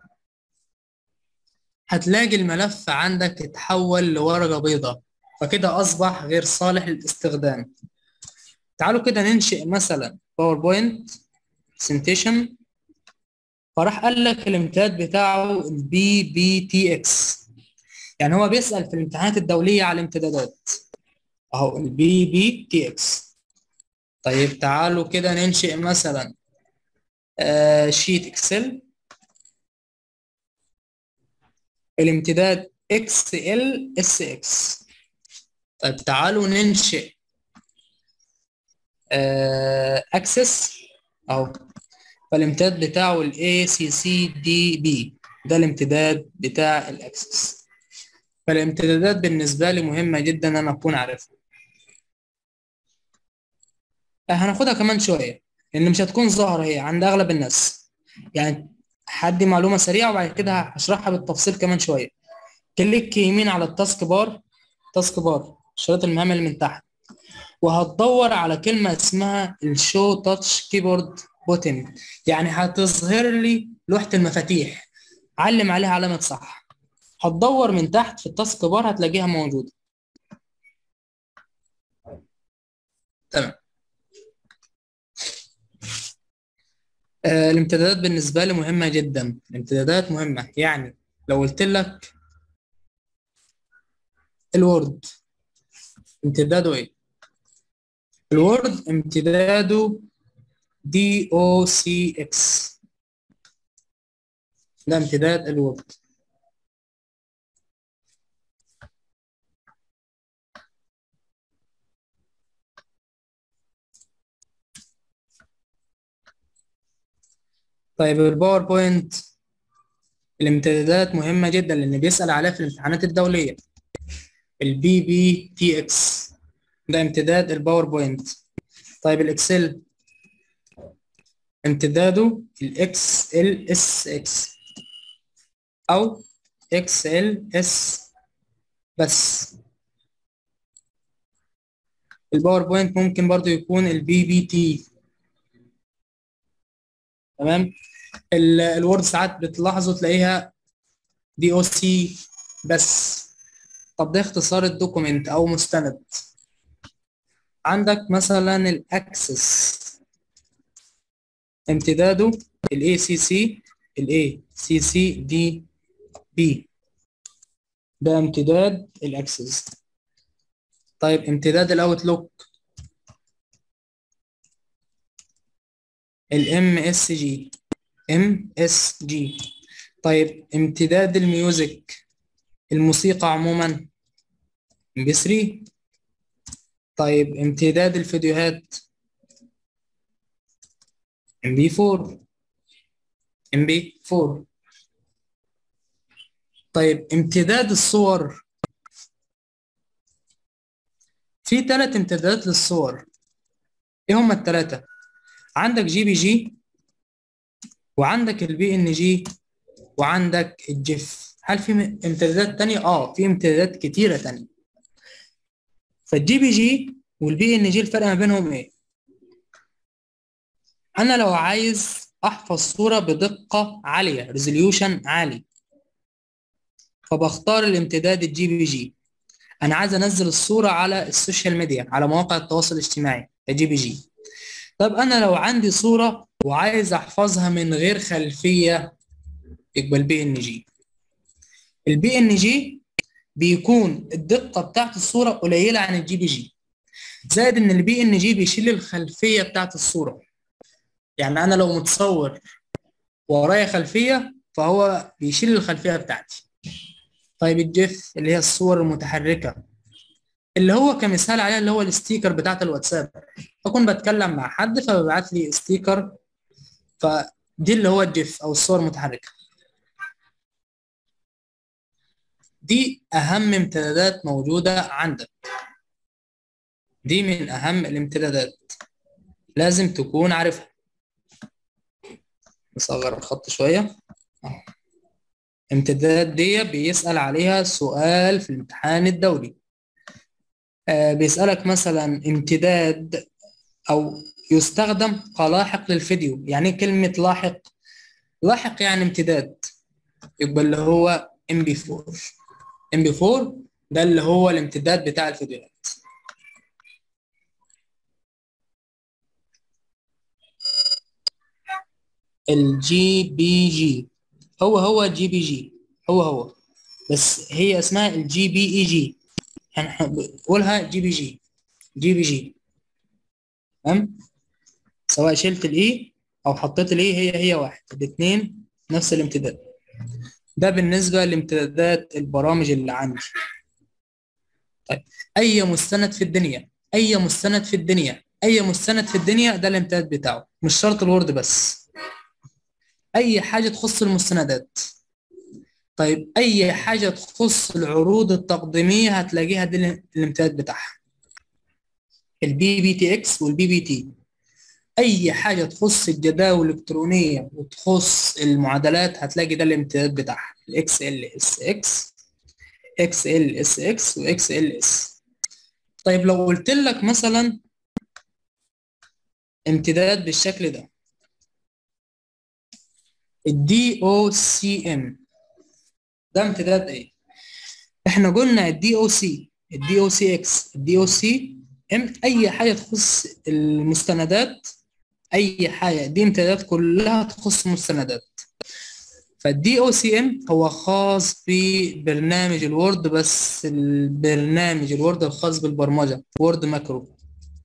هتلاقي الملف عندك اتحول لورقة بيضاء، فكده اصبح غير صالح للاستخدام. تعالوا كده ننشئ مثلا باوربوينت برزنتيشن، فراح قال لك الامتداد بتاعه BBTX. يعني هو بيسأل في الامتحانات الدولية على الامتدادات اهو BBTX. طيب تعالوا كده ننشئ مثلا شيت اكسل، الامتداد XLSX. طيب تعالوا ننشئ اكسس اهو، فالامتداد بتاعه ACCDB، ده الامتداد بتاع الاكسس. فالامتدادات بالنسبة لي مهمة جدا ان انا اكون عارفها. هناخدها كمان شوية لان مش هتكون ظاهرة هي عند اغلب الناس، يعني هدي معلومة سريعة وبعد كده هشرحها بالتفصيل كمان شوية. كليك يمين على التاسك بار، تاسك بار شريط المهام اللي من تحت، وهتدور على كلمة اسمها الشو تاتش كيبورد بوتن، يعني هتظهر لي لوحة المفاتيح، علم عليها علامة صح. هتدور من تحت في التاسك بار هتلاقيها موجودة. تمام. الامتدادات بالنسبة لي مهمة جدا، الامتدادات مهمة. يعني لو قلت لك الوورد امتداده ايه؟ الوورد امتداده DOCX، ده امتداد الوورد. طيب الباوربوينت الامتدادات مهمة جدا لأن بيسأل عليها في الامتحانات الدولية. BBTX ده امتداد الباوربوينت. طيب الإكسل امتداده XLSX أو XLS بس. الباوربوينت ممكن برضو يكون BBT. تمام. الوورد ساعات بتلاحظوا تلاقيها DOC بس. طب ده اختصار الدوكيمنت او مستند. عندك مثلا الاكسس امتداده ACCDB، ده امتداد الاكسس. طيب امتداد الاوتلوك MSG. طيب امتداد الميوزك الموسيقى عموما MP3. طيب امتداد الفيديوهات MP4. MP4. طيب امتداد الصور، في 3 امتدادات للصور. ايه هما ال3؟ عندك JPG، وعندك الPNG، وعندك الجيف. هل في امتدادات تانية؟ في امتدادات كتيرة تانية. فالJPG والPNG الفرق ما بينهم ايه؟ انا لو عايز احفظ صورة بدقة عالية، ريزوليوشن عالي، فبختار الامتداد الJPG. انا عايز انزل الصورة على السوشيال ميديا، على مواقع التواصل الاجتماعي، JPG. طب انا لو عندي صورة وعايز احفظها من غير خلفية، يبقى الPNG. الPNG بيكون الدقة بتاعت الصورة قليلة عن الJPG، زائد ان الPNG بيشيل الخلفية بتاعت الصورة. يعني انا لو متصور ورايا خلفية، فهو بيشيل الخلفية بتاعتي. طيب الجيف اللي هي الصور المتحركة، اللي هو كمثال عليها اللي هو الستيكر بتاعت الواتساب. اكون بتكلم مع حد فببعت لي ستيكر، فدي اللي هو الجيف او الصور المتحركة. دي اهم امتدادات موجودة عندك، دي من اهم الامتدادات، لازم تكون عارفها. نصغر الخط شوية. امتدادات دي بيسأل عليها سؤال في الامتحان الدولي. بيسألك مثلا امتداد أو يستخدم كلاحق للفيديو. يعني ايه كلمة لاحق؟ لاحق يعني امتداد، يبقى اللي هو MP4. MP4 ده اللي هو الامتداد بتاع الفيديوهات. الGPG هو GPG، هو بس هي اسمها الGPEG، هنقولها GPG. تمام؟ سواء شلت الاي او حطيت الاي، هي واحد، الاثنين نفس الامتداد. ده بالنسبه لامتدادات البرامج اللي عندي. طيب اي مستند في الدنيا، ده الامتداد بتاعه، مش شرط الوورد بس، اي حاجه تخص المستندات. طيب اي حاجه تخص العروض التقديميه هتلاقيها دي الامتداد بتاعها، الBBTX والBBT. اي حاجه تخص الجداول الالكترونيه وتخص المعادلات هتلاقي ده الامتداد بتاعها، XLSX، XLSX وXLS. طيب لو قلت لك مثلا امتداد بالشكل ده، DOCM، ده امتداد ايه؟ احنا قلنا DOC، DOCX، DOCM، اي حاجه تخص المستندات، اي حاجه دي امتدادات كلها تخص المستندات. فالDOCM هو خاص ببرنامج الوورد، بس البرنامج الوورد الخاص بالبرمجه، وورد ماكرو.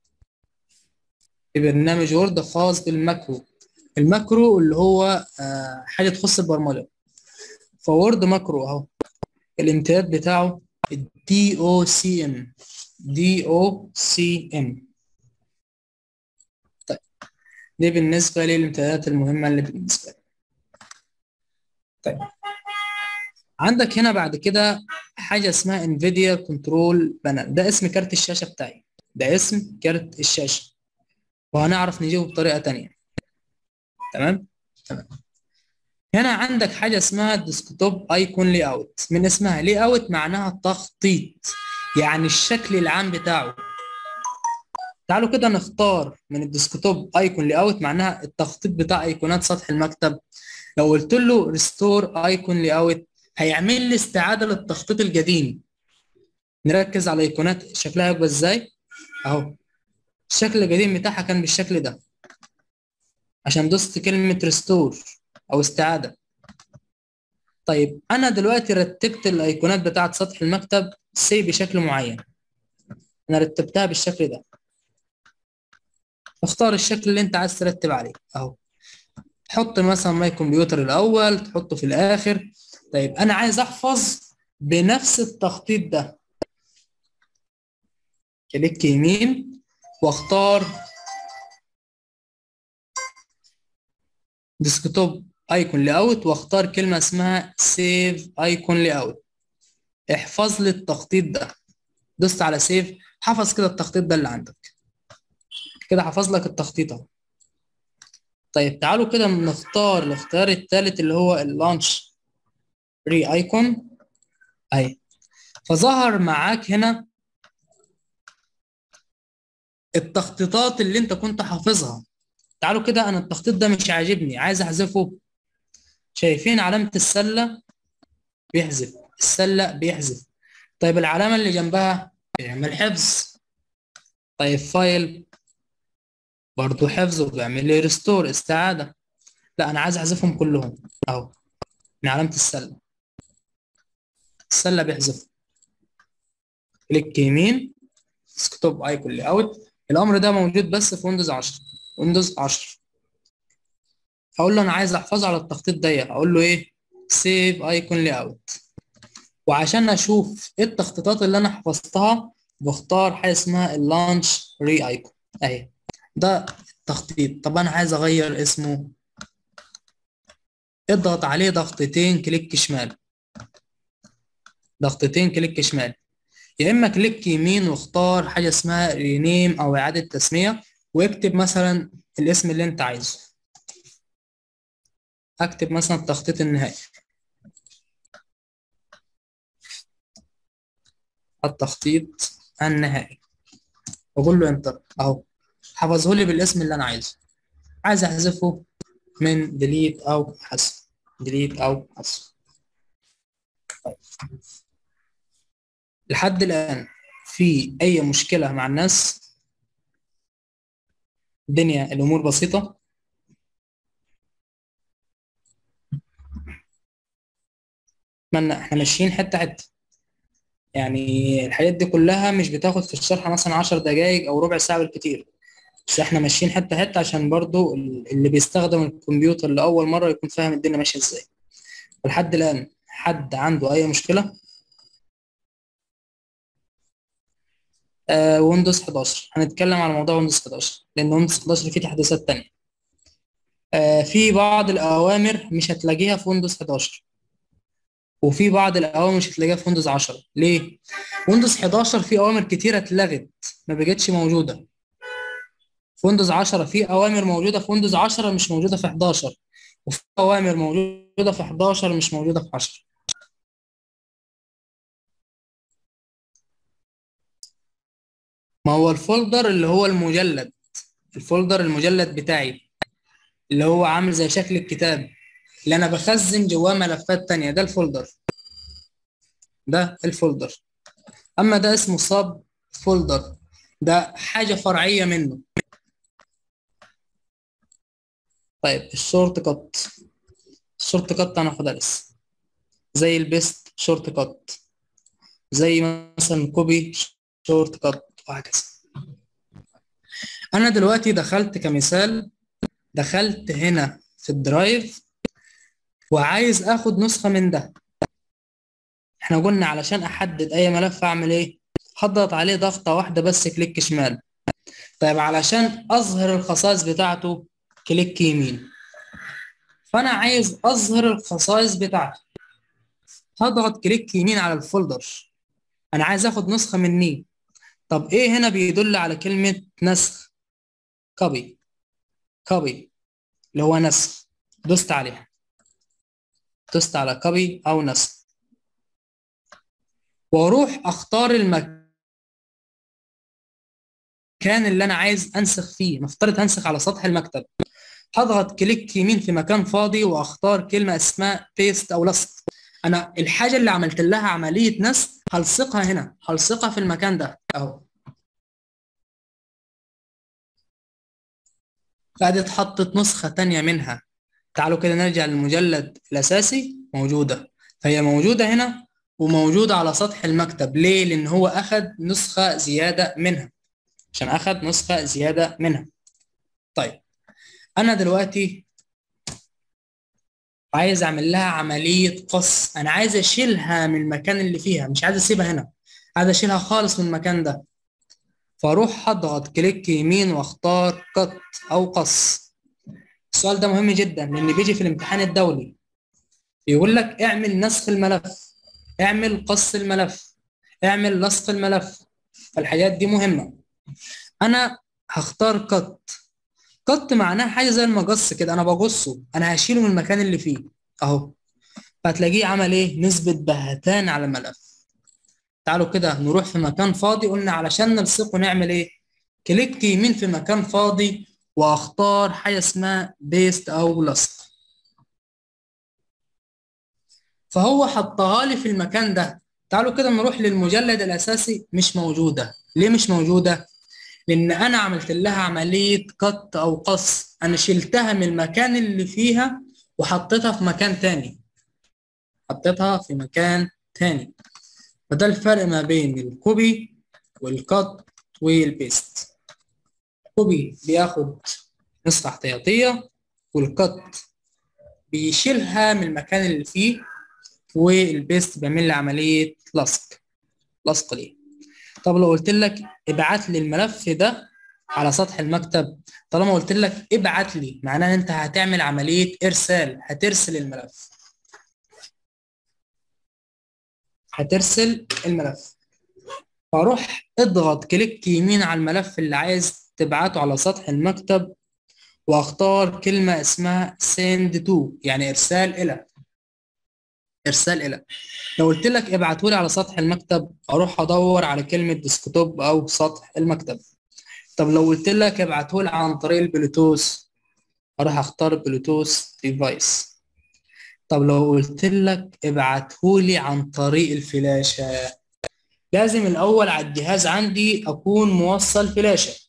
برنامج وورد خاص بالماكرو، الماكرو اللي هو حاجه تخص البرمجه. فوورد ماكرو اهو، الامتداد بتاعه DOCM. طيب دي بالنسبه للامتدادات المهمه اللي بالنسبه لي. طيب عندك هنا بعد كده حاجه اسمها انفيديا كنترول بانل، ده اسم كارت الشاشه بتاعي، ده اسم كارت الشاشه، وهنعرف نجيبه بطريقه تانية. تمام. هنا عندك حاجه اسمها ديسكتوب ايكون لي اوت، من اسمها لي اوت معناها تخطيط، يعني الشكل العام بتاعه. تعالوا كده نختار من الديسكتوب ايكون لي اوت، معناها التخطيط بتاع ايقونات سطح المكتب. لو قلت له ريستور ايكون لي اوت، هيعمل لي استعاده للتخطيط القديم. نركز على ايقونات شكلها يبقى ازاي اهو. الشكل القديم بتاعها كان بالشكل ده، عشان دوست كلمه ريستور او استعاده. طيب انا دلوقتي رتبت الايقونات بتاعه سطح المكتب بشكل معين، انا رتبتها بالشكل ده. اختار الشكل اللي انت عايز ترتب عليه اهو. تحط مثلا ماي كمبيوتر الاول، تحطه في الاخر. طيب انا عايز احفظ بنفس التخطيط ده، كليك يمين واختار ديسكتوب ايكون لاي اوت، واختار كلمه اسمها سيف ايكون لاي اوت. احفظ لي التخطيط ده. دوست على سيف، حفظ كده التخطيط ده اللي عندك. كده حفظ لك التخطيط اهو. طيب تعالوا كده نختار الاختيار الثالث اللي هو اللانش ري ايكون اهي. فظهر معاك هنا التخطيطات اللي انت كنت حافظها. تعالوا كده، انا التخطيط ده مش عاجبني، عايز احذفه. شايفين علامة السلة؟ بيحذف السلة، بيحذف. طيب العلامة اللي جنبها بيعمل حفظ. طيب فايل برضو حفظ وبيعمل لي ريستور استعادة. لا انا عايز احذفهم كلهم اهو من علامة السلة. السلة بيحذفهم. كليك يمين ديسكتوب ايكون لاي اوت. الامر ده موجود بس في ويندوز 10. ويندوز 10 هقول له انا عايز احفظه على التخطيط ده، هقول له ايه؟ سيف ايكون لاي اوت. وعشان اشوف ايه التخطيطات اللي انا حفظتها بختار حاجه اسمها اللانش ري ايكون اهي. ده التخطيط. طب انا عايز اغير اسمه، اضغط عليه ضغطتين كليك شمال. ضغطتين كليك شمال. يا اما كليك يمين واختار حاجه اسمها رينيم او اعاده تسميه، واكتب مثلا الاسم اللي انت عايزه. اكتب مثلا التخطيط النهائي. التخطيط النهائي واقول له انتر اهو. حفظه لي بالاسم اللي انا عايزه. عايز احذفه من ديليت او حذف. ديليت او حذف. لحد الان في اي مشكله مع الناس؟ الدنيا الامور بسيطه. اتمنى احنا ماشيين حته حته. يعني الحاجات دي كلها مش بتاخد في الشرح مثلا 10 دقائق او ربع ساعه بالكتير. بس احنا ماشيين حته حته عشان برضو اللي بيستخدم الكمبيوتر لاول مره يكون فاهم الدنيا ماشيه ازاي. ولحد الان حد عنده اي مشكله؟ ويندوز 11 هنتكلم على موضوع ويندوز 11 لان ويندوز 11 فيه تحديثات تانية. في بعض الاوامر مش هتلاقيها في ويندوز 11، وفي بعض الاوامر مش هتلاقيها في ويندوز 10. ليه؟ ويندوز 11 فيه اوامر كتيره اتلغت ما بقتش موجوده. في ويندوز 10 في اوامر موجوده في ويندوز 10 مش موجوده في 11، وفي اوامر موجوده في 11 مش موجوده في 10. ما هو الفولدر اللي هو المجلد، الفولدر المجلد بتاعي اللي هو عامل زي شكل الكتاب اللي انا بخزن جواه ملفات تانية، ده الفولدر. ده الفولدر. اما ده اسمه سب فولدر، ده حاجة فرعية منه. طيب الشورت كات. الشورت كات هناخدها لسه، زي البيست شورت كات، زي مثلا كوبي شورت كات وهكذا. انا دلوقتي دخلت كمثال، دخلت هنا في الدرايف وعايز اخد نسخة من ده. احنا قلنا علشان احدد اي ملف اعمل ايه؟ هضغط عليه ضغطة واحدة بس كليك شمال. طيب علشان اظهر الخصائص بتاعته كليك يمين. فانا عايز اظهر الخصائص بتاعته، هضغط كليك يمين على الفولدر. انا عايز اخد نسخة مني. طب ايه هنا بيدل على كلمة نسخ؟ كوبي. كوبي اللي هو نسخ. دوست عليها. دوست على كوبي او نسخ، واروح اختار المكان اللي انا عايز انسخ فيه. نفترض هنسخ على سطح المكتب. هضغط كليك يمين في مكان فاضي واختار كلمة اسمها بيست او لصق. انا الحاجة اللي عملت لها عملية نسخ هلصقها هنا، هلصقها في المكان ده اهو. بعد اتحطت نسخة تانية منها. تعالوا كده نرجع للمجلد الاساسي. موجودة. فهي موجودة هنا وموجودة على سطح المكتب. ليه؟ لان هو اخد نسخة زيادة منها. عشان اخد نسخة زيادة منها. طيب انا دلوقتي وعايز اعمل لها عمليه قص. انا عايز اشيلها من المكان اللي فيها، مش عايز اسيبها هنا، عايز اشيلها خالص من المكان ده. فاروح اضغط كليك يمين واختار قط او قص. السؤال ده مهم جدا لان بيجي في الامتحان الدولي، يقول لك اعمل نسخ الملف، اعمل قص الملف، اعمل لصق الملف. فالحاجات دي مهمه. انا هختار قط. قط معناها حاجه زي المقص كده، انا بقصه، انا هشيله من المكان اللي فيه اهو. فهتلاقيه عمل ايه؟ نسبه بهتان على الملف. تعالوا كده نروح في مكان فاضي، قلنا علشان نلصقه نعمل ايه؟ كليك يمين في مكان فاضي واختار حاجه اسمها بيست او لصق. فهو حطها لي في المكان ده. تعالوا كده نروح للمجلد الاساسي، مش موجوده. ليه مش موجوده؟ لان انا عملت لها عمليه قط او قص، انا شلتها من المكان اللي فيها وحطيتها في مكان تاني، حطيتها في مكان تاني. فده الفرق ما بين الكوبي والكت والبيست. الكوبي بياخد نسخة احتياطية، والكت بيشيلها من المكان اللي فيه، والبيست بيعمل لي عملية لصق ليه. طب لو قلت لك ابعت لي الملف ده على سطح المكتب، طالما قلت لك ابعت لي معناه ان انت هتعمل عملية ارسال، هترسل الملف، هترسل الملف. فاروح اضغط كليك يمين على الملف اللي عايز تبعته على سطح المكتب، واختار كلمة اسمها send to، يعني ارسال الى. ارسال الى. لو قلت لك ابعته لي على سطح المكتب، اروح ادور على كلمة ديسكتوب او سطح المكتب. طب لو قلت لك ابعته لي عن طريق البلوتوث، اروح اختار بلوتوث ديفايس. طب لو قلت لك ابعته لي عن طريق الفلاشة، لازم الاول على الجهاز عندي اكون موصل فلاشة.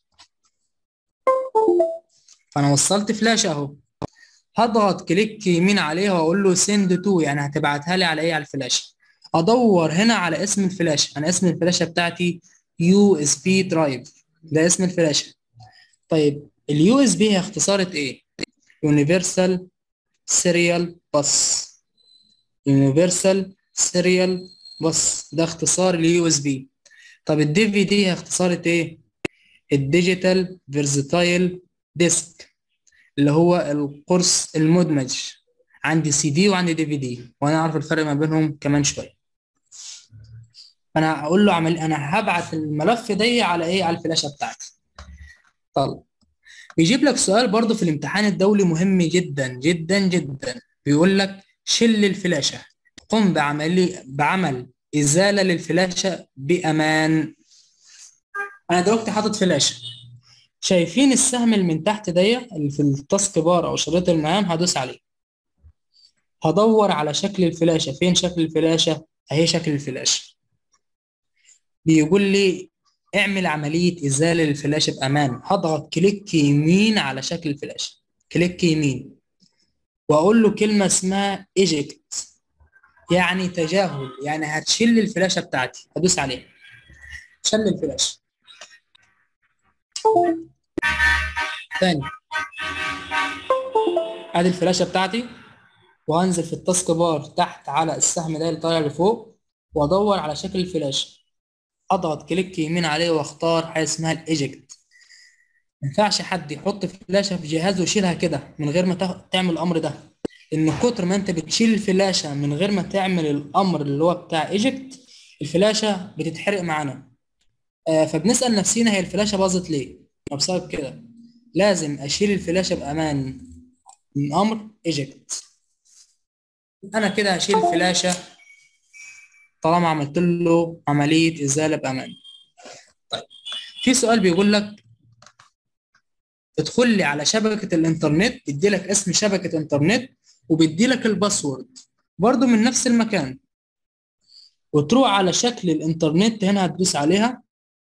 فانا وصلت فلاشة اهو. هضغط كليك يمين عليها واقول له سند تو، يعني هتبعتها لي على ايه؟ على الفلاشه. ادور هنا على اسم الفلاشه، انا اسم الفلاشه بتاعتي يو اس بي درايف، ده اسم الفلاشه. طيب اليو اس بي هي اختصارة ايه؟ يونيفرسال سيريال باس. يونيفرسال سيريال باس ده اختصار اليو اس بي. طب الدي في دي هي اختصارة ايه؟ الديجيتال فيرساتايل ديسك، اللي هو القرص المدمج. عندي سي دي وعندي دي في دي، وانا اعرف الفرق ما بينهم كمان شويه. انا اقول له انا هبعت الملف ده على ايه؟ على الفلاشه بتاعتي. طيب بيجيب لك سؤال برضو في الامتحان الدولي مهم جدا جدا جدا، بيقول لك شل الفلاشه، قم بعمل ازاله للفلاشه بامان. انا دلوقتي حاطط فلاشه، شايفين السهم اللي من تحت ده اللي في التاسك بار او شريط المهام؟ هدوس عليه، هدور على شكل الفلاشة. فين شكل الفلاشة؟ اهي شكل الفلاشة. بيقول لي اعمل عملية ازالة للفلاشة بامان. هضغط كليك يمين على شكل الفلاشة، كليك يمين، واقول له كلمة اسمها ايجكت، يعني تجاهل، يعني هتشيل الفلاشة بتاعتي. هدوس عليها، شل الفلاشة. تاني، ادي الفلاشة بتاعتي، وهنزل في التاسك بار تحت على السهم ده اللي طالع لفوق، وادور على شكل الفلاشة، اضغط كليك يمين عليه واختار حاجه اسمها الايجكت. ما ينفعش حد يحط فلاشه في جهازه ويشيلها كده من غير ما تعمل الامر ده، ان كتر ما انت بتشيل الفلاشه من غير ما تعمل الامر اللي هو بتاع ايجكت، الفلاشه بتتحرق معانا. فبنسال نفسينا هي الفلاشه باظت ليه؟ وبسبب كده لازم اشيل الفلاشه بامان من امر ايجكت. انا كده هشيل الفلاشه طالما عملت له عمليه ازاله بامان. طيب في سؤال بيقول لك ادخل لي على شبكة الانترنت، بيدي لك اسم شبكة انترنت وبيدي لك الباسورد برضو من نفس المكان، وتروح على شكل الانترنت هنا هتدوس عليها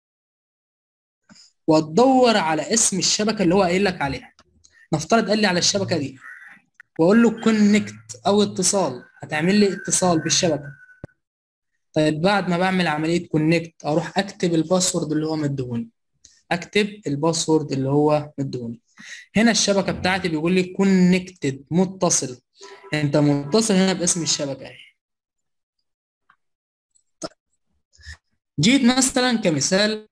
وتدور على اسم الشبكة اللي هو قايل لك عليها. نفترض قال لي على الشبكة دي، واقول له كونكت او اتصال، هتعمل لي اتصال بالشبكة. طيب بعد ما بعمل عملية كونكت اروح اكتب الباسورد اللي هو مديهوني، اكتب الباسورد اللي هو مديهوني. هنا الشبكه بتاعتي بيقول لي كونكتد، متصل. انت متصل هنا باسم الشبكه اهي. جيت مثلا كمثال،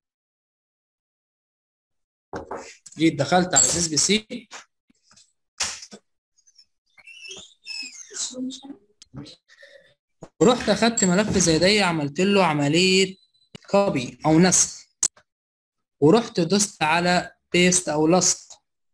جيت دخلت على اس بي سي، ورحت اخدت ملف زي ده، عملت له عمليه كوبي او نسخ، ورحت دوست على بيست او لاست.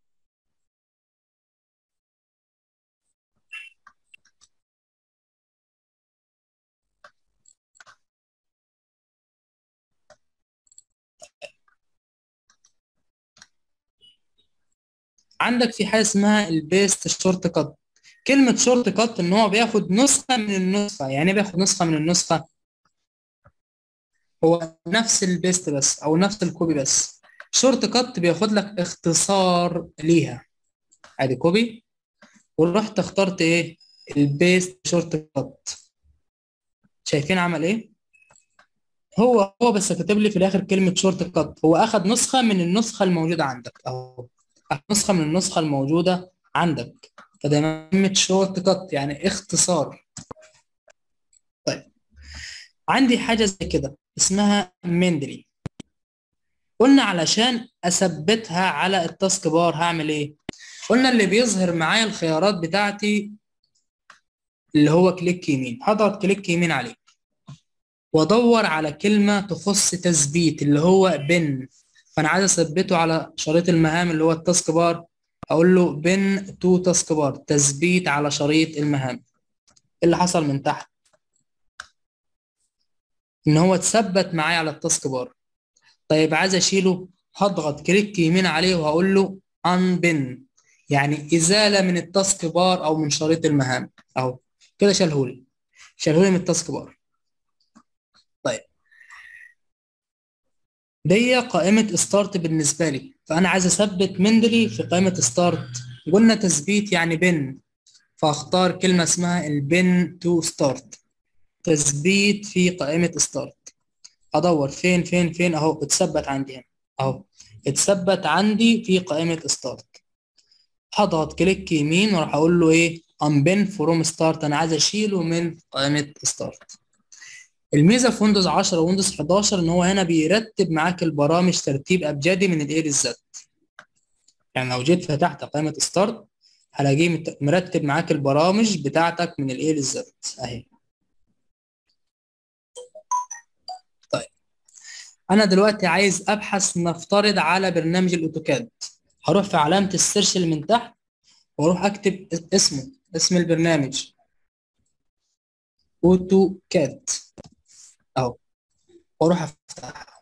عندك في حاجه اسمها البيست شورت كات. كلمه شورت كات ان هو بياخد نسخه من النسخه. يعني ايه بياخد نسخه من النسخه؟ هو نفس البيست بس او نفس الكوبي بس. شورت كات بياخد لك اختصار ليها. ادي كوبي، ورحت اخترت ايه؟ البيست شورت كات. شايفين عمل ايه؟ هو بس كاتب لي في الاخر كلمه شورت كات. هو اخد نسخه من النسخه الموجوده عندك اهو، أخد نسخه من النسخه الموجوده عندك. فده كلمه شورت كات يعني اختصار. طيب، عندي حاجه زي كده اسمها مندري. قلنا علشان اثبتها على التاسك بار هعمل ايه؟ قلنا اللي بيظهر معايا الخيارات بتاعتي اللي هو كليك يمين. هضغط كليك يمين عليه وادور على كلمه تخص تثبيت اللي هو بن. فانا عايز اثبته على شريط المهام اللي هو التاسك بار. اقول له بن تو تاسك بار، تثبيت على شريط المهام. إيه اللي حصل من تحت؟ ان هو اتثبت معايا على التاسك بار. طيب عايز اشيله، هضغط كليك يمين عليه وهقول له انبن، يعني ازاله من التاسك بار او من شريط المهام. اهو كده شالهولي من التاسك بار. طيب، دي قائمة ستارت بالنسبة لي، فأنا عايز أثبت مندلي في قائمة ستارت. قلنا تثبيت يعني بن، فأختار كلمة اسمها البن تو ستارت، تثبيت في قائمة ستارت. أدور فين أهو اتثبت عندي هنا أهو، اتثبت عندي في قائمة ستارت. هضغط كليك يمين وراح أقول له إيه؟ unpin from start. أنا عايز أشيله من قائمة ستارت. الميزه في ويندوز 10 وويندوز 11 ان هو هنا بيرتب معاك البرامج ترتيب ابجدي من الاي للزد. يعني لو جيت فتحت قائمه ستارت هلاقيه مرتب معاك البرامج بتاعتك من الاي للزد اهي. طيب، انا دلوقتي عايز ابحث نفترض على برنامج الاوتوكاد. هروح في علامه السيرش اللي من تحت واروح اكتب اسم البرنامج اوتوكاد اهو، واروح افتح.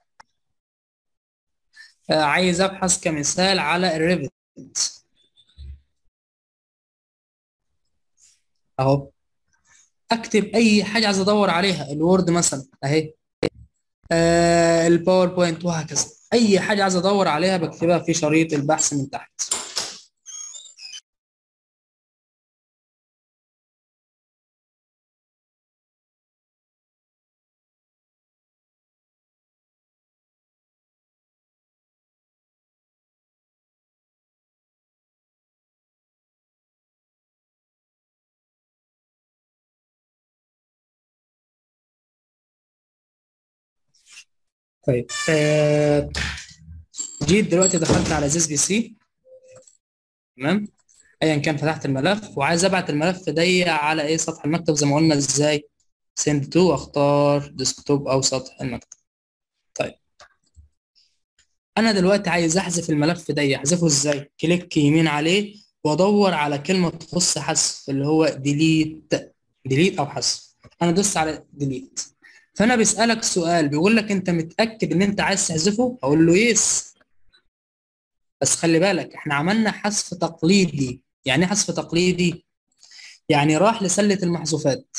عايز ابحث كمثال على الريفت اهو، اكتب اي حاجه عايز ادور عليها، الوورد مثلا اهي، الباوربوينت وهكذا. اي حاجه عايز ادور عليها بكتبها في شريط البحث من تحت. طيب، جيت دلوقتي دخلت على زيس بي سي. تمام، ايا كان فتحت الملف وعايز ابعت الملف ده على ايه؟ سطح المكتب زي ما قلنا. ازاي؟ سند تو، اختار ديسكتوب او سطح المكتب. طيب، انا دلوقتي عايز احذف الملف ده. احذفه ازاي؟ كليك يمين عليه وادور على كلمه تخص حذف اللي هو ديليت او حذف. انا دوست على ديليت. فانا بيسالك سؤال بيقول لك انت متاكد ان انت عايز تحذفه؟ اقول له يس. بس خلي بالك احنا عملنا حذف تقليدي. يعني ايه حذف تقليدي؟ يعني راح لسله المحذوفات.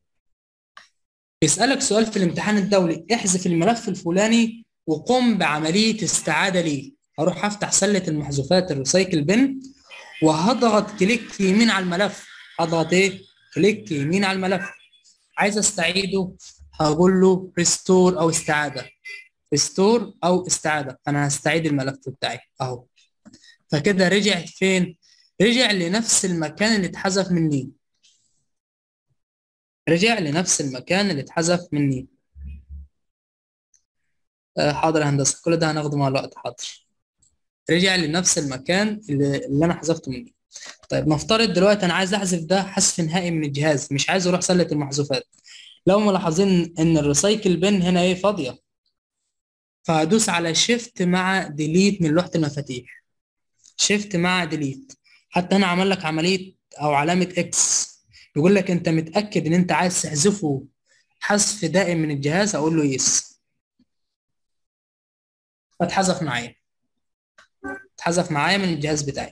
بيسالك سؤال في الامتحان الدولي، احذف الملف الفلاني وقم بعمليه استعاده ليه. هروح افتح سله المحذوفات الريسايكل بن وهضغط كليك يمين على الملف. هضغط ايه؟ كليك يمين على الملف. عايز استعيده، هقول له ريستور او استعاده. ريستور او استعاده، انا هستعيد الملف بتاعي اهو. فكده رجع فين؟ رجع لنفس المكان اللي اتحذف مني. رجع لنفس المكان اللي اتحذف مني. حاضر يا هندسة، كل ده هناخده مع الوقت. حاضر. رجع لنفس المكان اللي انا حذفته مني. طيب نفترض دلوقتي انا عايز احذف ده حذف نهائي من الجهاز، مش عايز اروح سلة المحذوفات. لو ملاحظين ان الريسايكل بن هنا ايه؟ فاضية. فهدوس على شيفت مع ديليت من لوحة المفاتيح. شيفت مع ديليت. حتى هنا عمل لك عملية او علامة اكس، يقول لك انت متأكد ان انت عايز تحذفه حذف دائم من الجهاز؟ اقول له يس. فاتحذف معايا. اتحذف معايا من الجهاز بتاعي.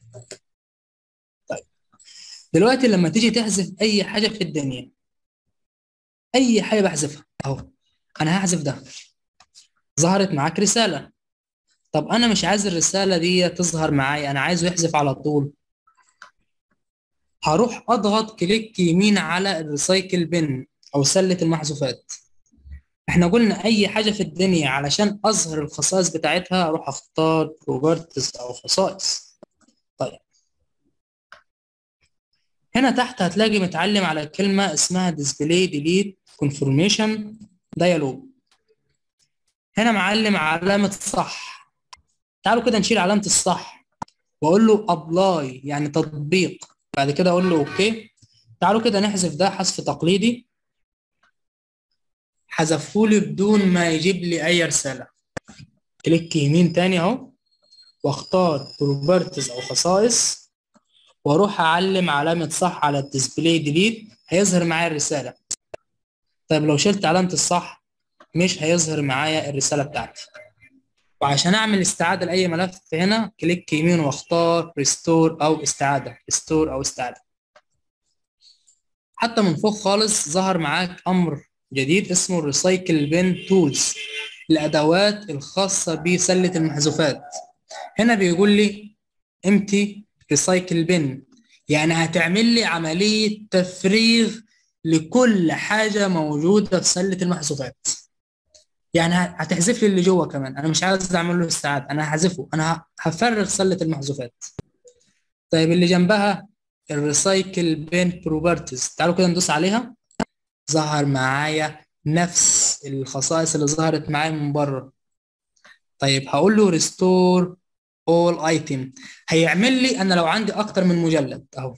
طيب دلوقتي لما تيجي تحذف اي حاجة في الدنيا، اي حاجة بحذفها اهو، انا هحذف ده، ظهرت معاك رسالة. طب انا مش عايز الرسالة دي تظهر معايا، انا عايزه يحذف على طول. هروح اضغط كليك يمين على الريسايكل بن او سلة المحذوفات. احنا قلنا اي حاجة في الدنيا علشان اظهر الخصائص بتاعتها اروح اختار بروبرتيز او خصائص. طيب هنا تحت هتلاقي متعلم على كلمة اسمها display delete confirmation dialog. هنا معلم علامة صح. تعالوا كده نشيل علامة الصح واقول له ابلاي يعني تطبيق، بعد كده اقول له اوكي. تعالوا كده نحذف ده حذف تقليدي. حذفهولي بدون ما يجيب لي اي رسالة. كليك يمين تاني اهو، واختار بروبرتيز او خصائص، واروح اعلم علامة صح على الديسبلاي ديليت، هيظهر معايا الرسالة. طيب لو شلت علامة الصح مش هيظهر معايا الرسالة بتاعتي. وعشان اعمل استعادة لاي ملف هنا كليك يمين واختار ريستور او استعادة، ريستور او استعادة. حتى من فوق خالص ظهر معاك امر جديد اسمه الريسايكل بين تولز، الادوات الخاصة بسلة المحذوفات. هنا بيقول لي امتي ريسايكل بين، يعني هتعمل لي عملية تفريغ لكل حاجة موجودة في سلة المحذوفات. يعني هتحذف لي اللي جوه كمان، انا مش عايز اعمل له استعادة، انا هحذفه، انا هفرغ سلة المحذوفات. طيب اللي جنبها الريسايكل بين بروبرتيز، تعالوا كده ندوس عليها. ظهر معايا نفس الخصائص اللي ظهرت معايا من بره. طيب هقول له ريستور اول ايتم، هيعمل لي انا لو عندي اكتر من مجلد اهو.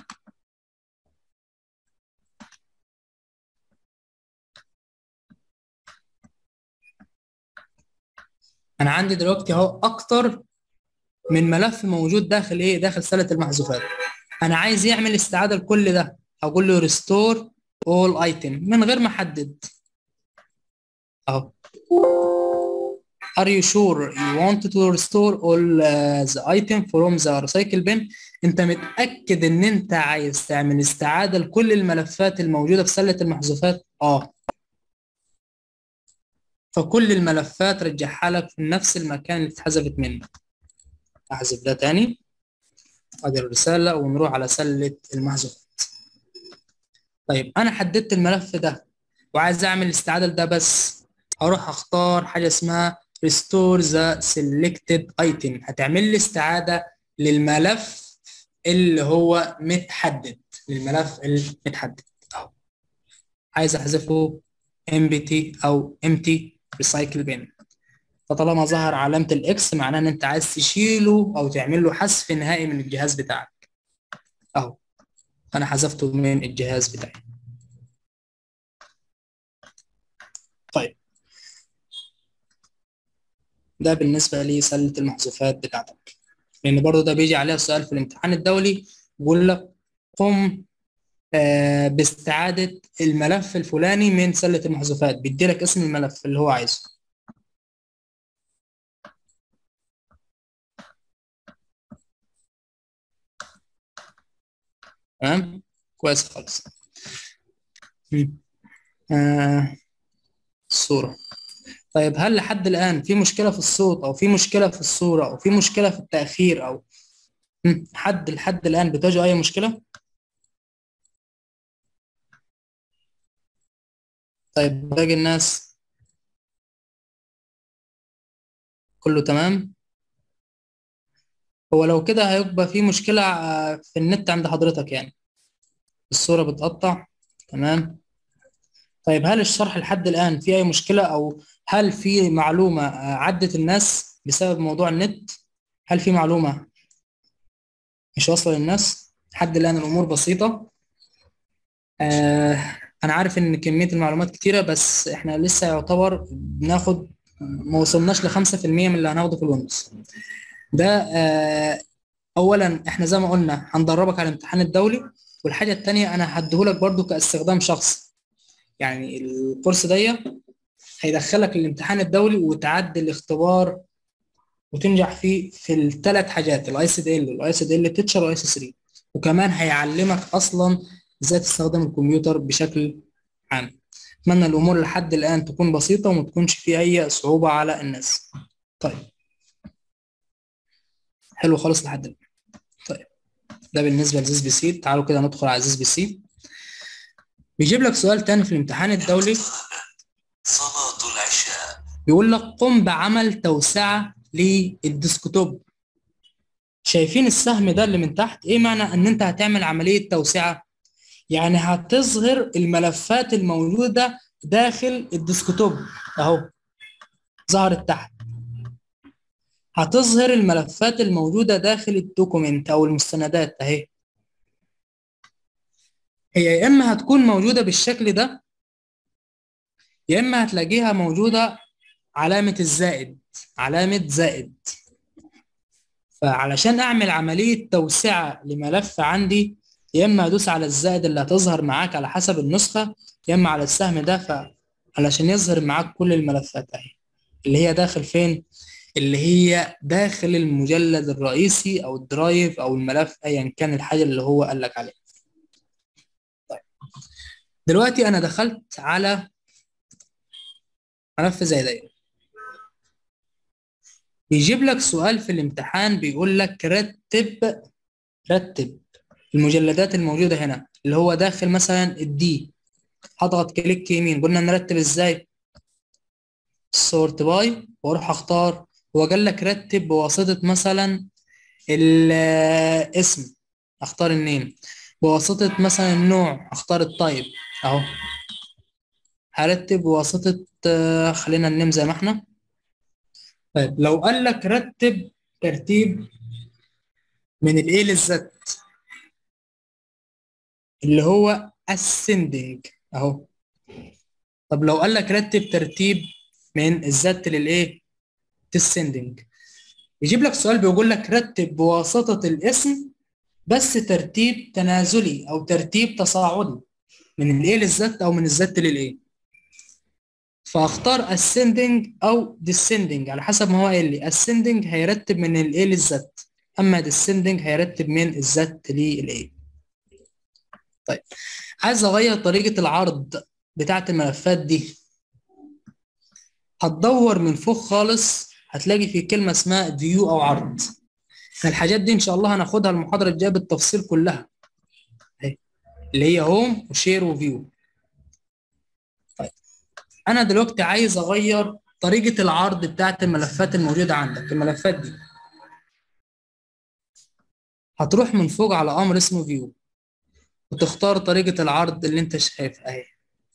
انا عندي دلوقتي اهو اكتر من ملف موجود داخل ايه؟ داخل سلة المحذوفات. انا عايز يعمل استعادة لكل ده، هقول له ريستور اول ايتم من غير ما احدد اهو. Are you sure you want to restore all the item from the recycle bin؟ انت متأكد ان انت عايز تعمل استعادة لكل الملفات الموجودة في سلة المحذوفات؟ اه. فكل الملفات رجعها لك في نفس المكان اللي اتحذفت منه. احذف ده تاني، ادي الرسالة ونروح على سلة المحذوفات. طيب انا حددت الملف ده وعايز اعمل استعادة لده بس، هروح اختار حاجة اسمها restore the selected item، هتعمل لي استعادة للملف اللي هو متحدد، للملف المتحدد اهو. عايز احذفه empty او empty recycle bin. فطالما ظهر علامة الاكس معناه ان انت عايز تشيله او تعمل له حذف نهائي من الجهاز بتاعك اهو. انا حذفته من الجهاز بتاعي. طيب ده بالنسبة لسلة المحذوفات بتاعتك، لان برضه ده بيجي عليها سؤال في الامتحان الدولي، بيقول لك قم باستعادة الملف الفلاني من سلة المحذوفات، بيدي لك اسم الملف اللي هو عايزه. تمام كويس خالص. مم. آه الصورة. طيب هل لحد الآن في مشكلة في الصوت أو في مشكلة في الصورة أو في مشكلة في التأخير أو لحد الآن بتواجه أي مشكلة؟ طيب باقي الناس كله تمام؟ هو لو كده هيبقى في مشكلة في النت عند حضرتك يعني، الصورة بتقطع. تمام. طيب هل الشرح لحد الآن في أي مشكلة، أو هل في معلومة عدت الناس بسبب موضوع النت؟ هل في معلومة مش واصلة للناس؟ لحد الآن الأمور بسيطة. أنا عارف إن كمية المعلومات كتيرة، بس إحنا لسه يعتبر بناخد، ما وصلناش ل5% من اللي هناخده في الويندوز ده. أولا إحنا زي ما قلنا هندربك على الامتحان الدولي، والحاجة التانية أنا هديهولك برضو كاستخدام شخصي. يعني الكورس ده هيدخلك الامتحان الدولي وتعدي الاختبار وتنجح فيه في الثلاث حاجات: الاي سي دي ال والاي سي دي ال تيتشر والاي سي 3. وكمان هيعلمك اصلا ازاي تستخدم الكمبيوتر بشكل عام. اتمنى الامور لحد الان تكون بسيطه وما تكونش في اي صعوبه على الناس. طيب حلو خالص لحد الان. طيب ده بالنسبه لزيز بي سي. تعالوا كده ندخل على زيز بي سي. بيجيب لك سؤال تاني في الامتحان الدولي، صلاة العشاء. بيقول لك قم بعمل توسعه للديسكتوب. شايفين السهم ده اللي من تحت؟ ايه معنى ان انت هتعمل عملية توسعة؟ يعني هتظهر الملفات الموجودة داخل الديسكتوب اهو، ظهرت تحت. هتظهر الملفات الموجودة داخل الدوكومنت او المستندات اهي. هي يا اما هتكون موجودة بالشكل ده، يا اما هتلاقيها موجودة علامة الزائد، علامة زائد. فعلشان اعمل عملية توسعة لملف عندي، يا اما ادوس على الزائد اللي هتظهر معاك على حسب النسخة، يا اما على السهم ده. فعلشان يظهر معاك كل الملفات اهي، اللي هي داخل فين؟ اللي هي داخل المجلد الرئيسي او الدرايف او الملف، ايا كان الحاجة اللي هو قال لك عليها. طيب دلوقتي انا دخلت على ملف زي ده، بيجيب لك سؤال في الامتحان بيقول لك رتب المجلدات الموجودة هنا، اللي هو داخل مثلا الدي. هضغط كليك يمين. قلنا نرتب ازاي؟ سورت باي، واروح اختار. هو قال لك رتب بواسطة مثلا الاسم، اختار النيم. بواسطة مثلا النوع، اختار التايب اهو. هرتب بواسطة خلينا النيم زي ما احنا. طيب لو قال لك رتب ترتيب من الايه للزد، اللي هو ascending اهو. طب لو قال لك رتب ترتيب من الزد للايه descending، يجيب لك سؤال بيقول لك رتب بواسطة الاسم بس ترتيب تنازلي او ترتيب تصاعدي من الايه للزد او من الزد للايه. فاختار ascending او descending على حسب ما هو قال لي. ascending هيرتب من الايه للزد، اما descending هيرتب من الزد للايه. طيب عايز اغير طريقة العرض بتاعت الملفات دي. هتدور من فوق خالص، هتلاقي في كلمة اسمها فيو او عرض. الحاجات دي ان شاء الله هناخدها المحاضرة الجاية بالتفصيل كلها اهي، اللي هي هوم وشير وفيو. طيب انا دلوقتي عايز اغير طريقة العرض بتاعت الملفات الموجودة عندك. الملفات دي هتروح من فوق على امر اسمه فيو، وتختار طريقة العرض اللي انت شايفها اهي.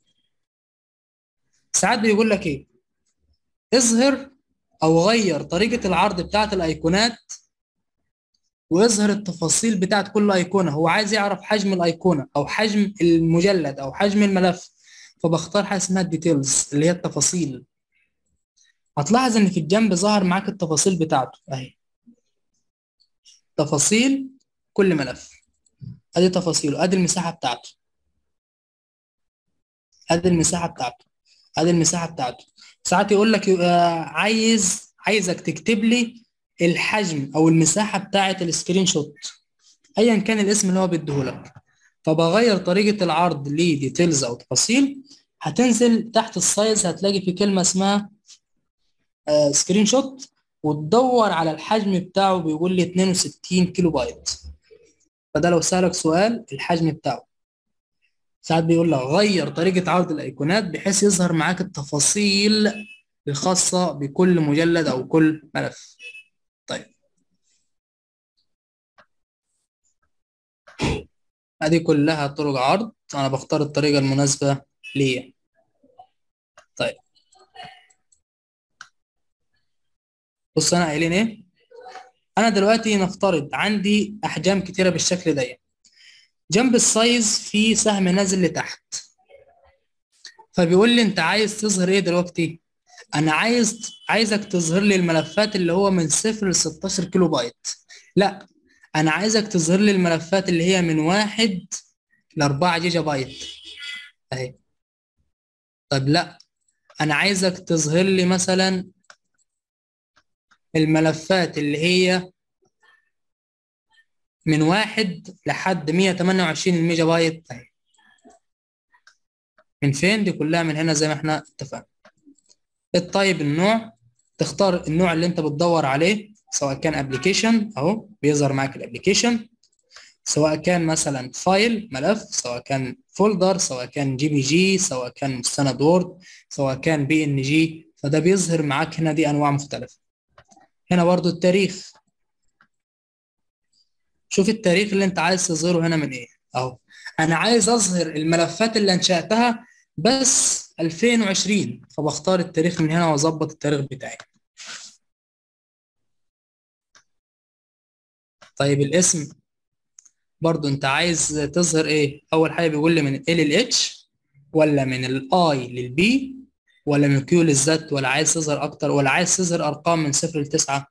ساعات بيقول لك ايه؟ اظهر او غير طريقة العرض بتاعت الايقونات، ويظهر التفاصيل بتاعت كل ايقونه. هو عايز يعرف حجم الايقونه او حجم المجلد او حجم الملف، فبختار حاجه اسمها الديتيلز اللي هي التفاصيل. هتلاحظ ان في الجنب ظهر معاك التفاصيل بتاعته اهي، تفاصيل كل ملف. ادي تفاصيله، ادي المساحه بتاعته، ادي المساحه بتاعته، ادي المساحه بتاعته. ساعات يقول لك عايزك تكتب لي الحجم او المساحه بتاعه السكرين شوت، ايا كان الاسم اللي هو بيديهولك. فبغير طريقة العرض لديتيلز او تفاصيل. هتنزل تحت السايز هتلاقي في كلمة اسمها سكرين شوت، وتدور على الحجم بتاعه. بيقول لي 62 كيلو بايت. فده لو سألك سؤال الحجم بتاعه. ساعات بيقول لك غير طريقة عرض الايقونات بحيث يظهر معاك التفاصيل الخاصة بكل مجلد او كل ملف. طيب ادي كلها طرق عرض، انا بختار الطريقة المناسبة ليا. طيب بص انا قايلين ايه. انا دلوقتي نفترض عندي احجام كتيرة بالشكل ده، جنب السايز في سهم نازل لتحت، فبيقول لي انت عايز تظهر ايه دلوقتي؟ انا عايزك تظهر لي الملفات اللي هو من 0 ل 16 كيلو بايت. لا، انا عايزك تظهر لي الملفات اللي هي من 1 ل 4 جيجا بايت اهي. طب لا، انا عايزك تظهر لي مثلا الملفات اللي هي من 1 لحد 128 ميجا بايت اهي. من فين دي؟ كلها من هنا زي ما احنا اتفقنا. الطيب النوع، تختار النوع اللي انت بتدور عليه، سواء كان ابلكيشن اهو بيظهر معاك الابلكيشن، سواء كان مثلا فايل ملف، سواء كان فولدر، سواء كان جي بي جي، سواء كان مستند وورد، سواء كان بي ان جي، فده بيظهر معاك هنا دي انواع مختلفة. هنا برضو التاريخ، شوف التاريخ اللي انت عايز تظهره هنا من ايه اهو. انا عايز اظهر الملفات اللي انشأتها بس 2020، فبختار التاريخ من هنا واظبط التاريخ بتاعي. طيب الاسم برضو انت عايز تظهر ايه؟ اول حاجه بيقول لي من ال للاتش، ولا من الاي للبي، ولا من كيو للزد، ولا عايز تظهر اكتر، ولا عايز تظهر ارقام من 0 ل 9.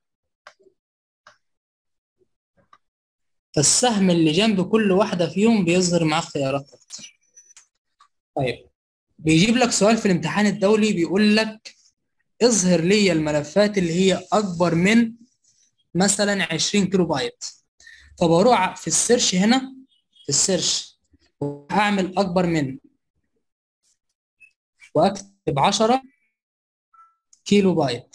فالسهم اللي جنب كل واحده فيهم بيظهر معاك خيارات اكتر. طيب بيجيب لك سؤال في الامتحان الدولي بيقول لك اظهر لي الملفات اللي هي اكبر من مثلا 20 كيلو بايت. فبروح في السيرش هنا، في السيرش وهعمل اكبر من، واكتب 10 كيلو بايت،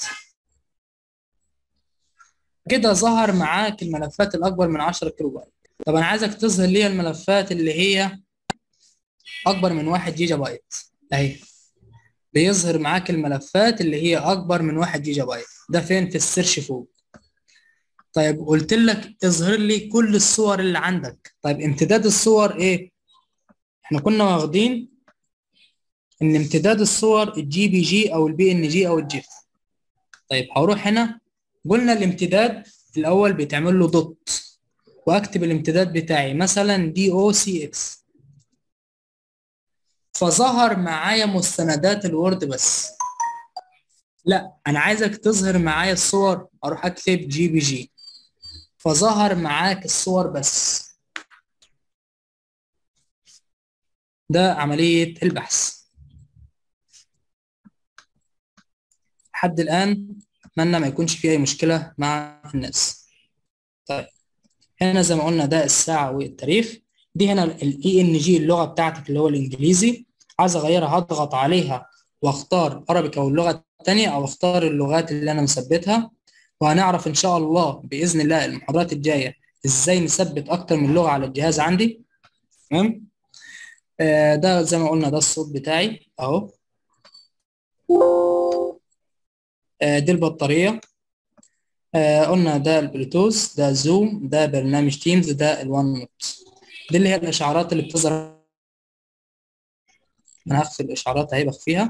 كده ظهر معاك الملفات الاكبر من 10 كيلو بايت. طب انا عايزك تظهر لي الملفات اللي هي اكبر من 1 جيجا بايت اهي. بيظهر معاك الملفات اللي هي اكبر من 1 جيجا بايت، ده فين؟ في السيرش فوق. طيب قلت لك اظهر لي كل الصور اللي عندك، طيب امتداد الصور ايه؟ احنا كنا واخدين ان امتداد الصور الجي بي جي او البي ان جي او الجيف. طيب هروح هنا، قلنا الامتداد الاول بيتعمل له دوت، واكتب الامتداد بتاعي مثلا دي او سي اكس، فظهر معايا مستندات الوورد بس. لا انا عايزك تظهر معايا الصور، اروح اكتب جي بي جي، فظهر معاك الصور بس. ده عملية البحث. لحد الآن أتمنى ما يكونش في أي مشكلة مع الناس. طيب هنا زي ما قلنا ده الساعة والتاريخ. دي هنا الاي ان جي اللغة بتاعتك اللي هو الانجليزي، عايز اغيرها هضغط عليها واختار ارابيك او اللغة الثانية، او اختار اللغات اللي انا مثبتها. وهنعرف ان شاء الله باذن الله المحاضرات الجاية ازاي نثبت اكتر من لغة على الجهاز عندي. تمام. ده زي ما قلنا ده الصوت بتاعي اهو. دي البطارية. قلنا ده البلوتوث، ده زوم، ده برنامج تيمز، ده الوان نوت. دي اللي هي الاشعارات اللي بتظهر. انا هخفي الاشعارات اهي بخفيها.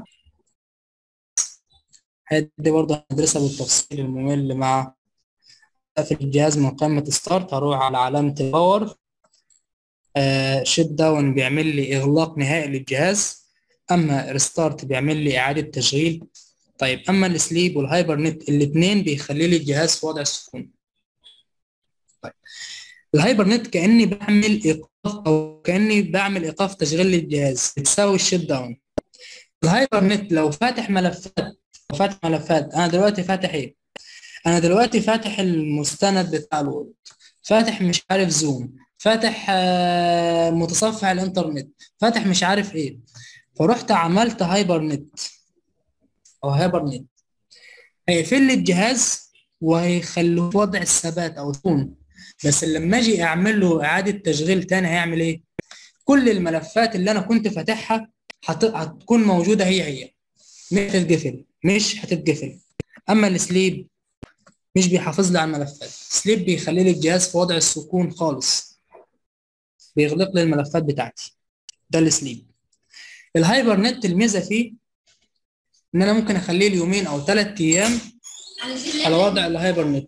دي برضه هندرسها بالتفصيل الممل مع في الجهاز. من قائمة ستارت هروح على علامة الباور. شت داون بيعمل لي اغلاق نهائي للجهاز، اما ريستارت بيعمل لي اعادة تشغيل. طيب اما السليب والهايبر نت الاثنين بيخلي لي الجهاز في وضع السكون. طيب الهايبر نت كاني بعمل ايقاف، او كاني بعمل ايقاف تشغيل للجهاز، بتساوي الشت داون. الهايبر نت لو فاتح ملفات، انا دلوقتي فاتح ايه؟ انا دلوقتي فاتح المستند بتاع الوورد، فاتح مش عارف زوم، فاتح متصفح الانترنت، فاتح مش عارف ايه. فرحت عملت هايبر نت او هايبر نت، هيقفل لي الجهاز وهيخلوه في وضع الثبات او سكون. بس لما اجي اعمل له اعاده تشغيل تاني هيعمل ايه؟ كل الملفات اللي انا كنت فاتحها هتكون موجوده هي مش هتتقفل. اما السليب مش بيحافظ لي على الملفات، سليب بيخلي لي الجهاز في وضع السكون خالص. بيغلق لي الملفات بتاعتي. ده السليب. الهايبر نت الميزه فيه ان انا ممكن اخليه ليومين او 3 ايام على وضع الهايبر نت.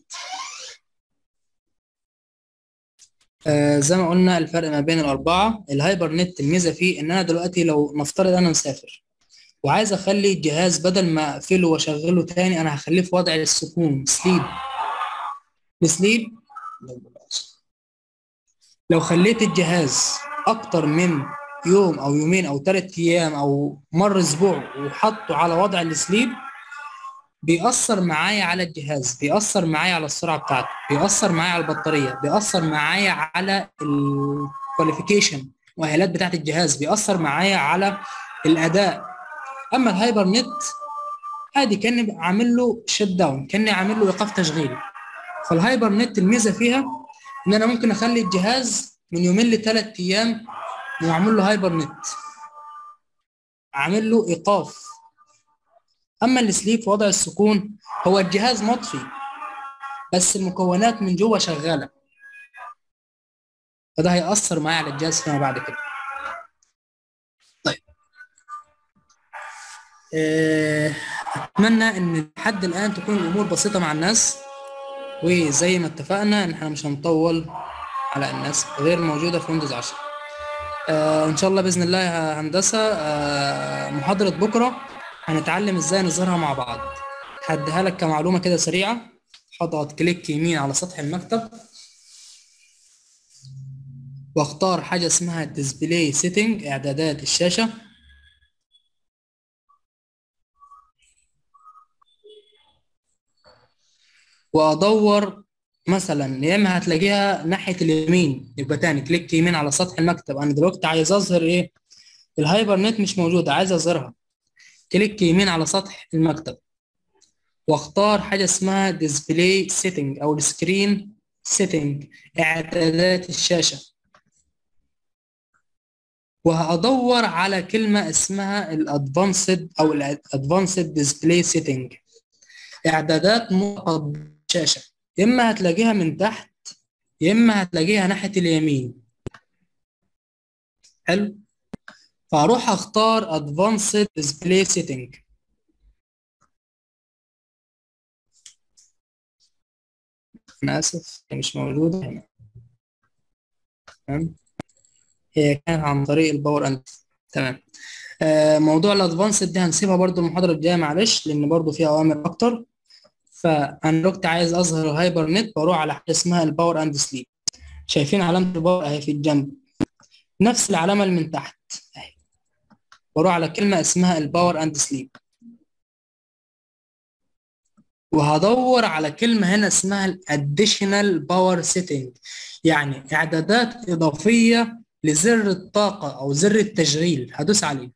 زي ما قلنا الفرق ما بين الاربعه. الهايبر نت الميزه فيه ان انا دلوقتي لو نفترض انا مسافر وعايز اخلي الجهاز بدل ما اقفله واشغله تاني، انا هخليه في وضع السكون سليب. السليب لو خليت الجهاز اكتر من يوم او يومين او 3 ايام او مر اسبوع وحطه على وضع السليب، بيأثر معايا على الجهاز، بيأثر معايا على السرعة بتاعته، بيأثر معايا على البطارية، بيأثر معايا على الكواليفيكيشن المؤهلات بتاعت الجهاز، بيأثر معايا على الأداء. أما الهايبر نت عادي كأني عامل له شت داون، كأني عامل له إيقاف تشغيل. فالهايبر نت الميزة فيها إن أنا ممكن أخلي الجهاز من يومين ل3 أيام وأعمل له هايبر نت، أعمل له إيقاف. أما السليب في وضع السكون هو الجهاز مطفي بس المكونات من جوه شغاله، فده هيأثر معايا على الجهاز فيما بعد كده. طيب اتمنى ان لحد الان تكون الامور بسيطه مع الناس، وزي ما اتفقنا ان احنا مش هنطول على الناس غير موجوده في ويندوز 10. ان شاء الله باذن الله يا هندسه محاضره بكره هنتعلم ازاي نظهرها مع بعض. هديها لك كمعلومه كده سريعه. هضغط كليك يمين على سطح المكتب واختار حاجه اسمها ديسبلاي سيتنج، اعدادات الشاشه، وادور مثلا يا اما هتلاقيها ناحيه اليمين. يبقى تاني كليك يمين على سطح المكتب. انا دلوقتي عايز اظهر ايه؟ الهايبر نت مش موجوده، عايز اظهرها. كليك يمين على سطح المكتب واختار حاجه اسمها ديسبلاي سيتنج او السكرين سيتنج، اعدادات الشاشه، وهدور على كلمه اسمها الادفانسد او الادفانسد ديسبلاي سيتنج، اعدادات مؤقت الشاشه. يا اما هتلاقيها من تحت يا اما هتلاقيها ناحيه اليمين. حلو. فاروح اختار ادفانسد ديسبلاي سيتنج. انا اسف هي مش موجوده هنا. تمام. هي كانت عن طريق الباور اند. تمام. موضوع الادفانسد دي هنسيبها برضو المحاضره الجايه معلش، لان برضو فيها اوامر اكتر. فانا دلوقتي عايز اظهر الهايبر نت، بروح على حاجه اسمها الباور اند سليب. شايفين علامه الباور اهي في الجنب، نفس العلامه اللي من تحت اهي. بروح على كلمه اسمها الباور اند سليب، وهدور على كلمة هنا اسمها الاديشنال باور سيتنج، يعني اعدادات اضافية لزر الطاقة او زر التشغيل. هدوس عليه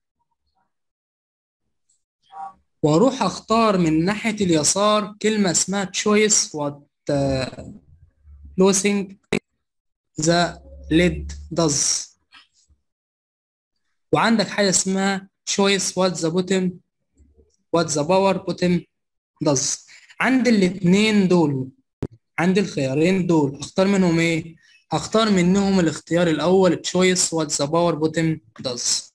واروح اختار من ناحية اليسار كلمة اسمها تشويس وات لوسينج ذا ليد داز، وعندك حاجة اسمها تشويس وات ذا بوتم وات ذا باور بوتم داز. عند الاثنين دول، عندي الخيارين دول، اختار منهم ايه؟ هختار منهم الاختيار الاول تشويس وات ذا باور بوتم داز.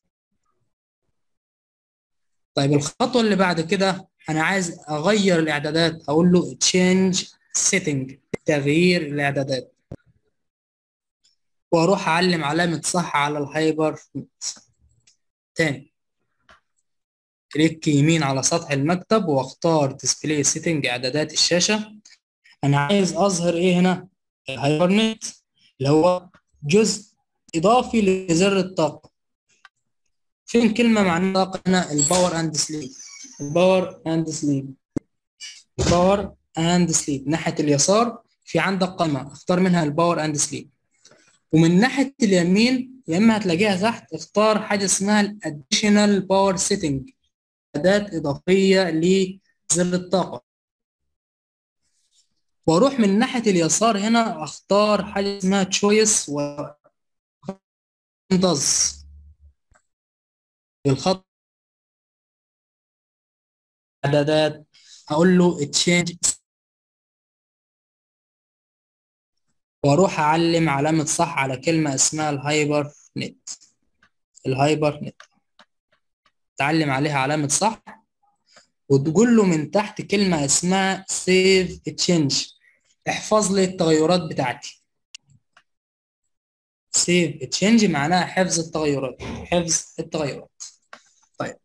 طيب الخطوه اللي بعد كده انا عايز اغير الاعدادات، اقول له تشينج سيتنج، تغيير الاعدادات، واروح اعلم علامه صح على الهايبر تاني. كليك يمين على سطح المكتب واختار ديسبلاي سيتنج، اعدادات الشاشه. انا عايز اظهر ايه هنا؟ الهايبر نت اللي هو جزء اضافي لزر الطاقه. فين كلمه معناها طاقه هنا؟ الباور اند سليب، الباور اند سليب، باور اند سليب. ناحيه اليسار في عندك قائمه اختار منها الباور اند سليب، ومن ناحيه اليمين يا اما هتلاقيها تحت اختار حاجه اسمها الاديشنال باور سيتنج، اداه اضافيه لزر الطاقه. واروح من ناحيه اليسار هنا اختار حاجه اسمها تشويس وندز بالخط اعدادات. هقول له تشينج واروح اعلم علامة صح على كلمة اسمها الهايبر نت. الهايبر نت تعلم عليها علامة صح، وتقول له من تحت كلمة اسمها سيف تشينج، احفظ لي التغيرات بتاعتي. سيف تشينج معناها حفظ التغيرات، حفظ التغيرات. طيب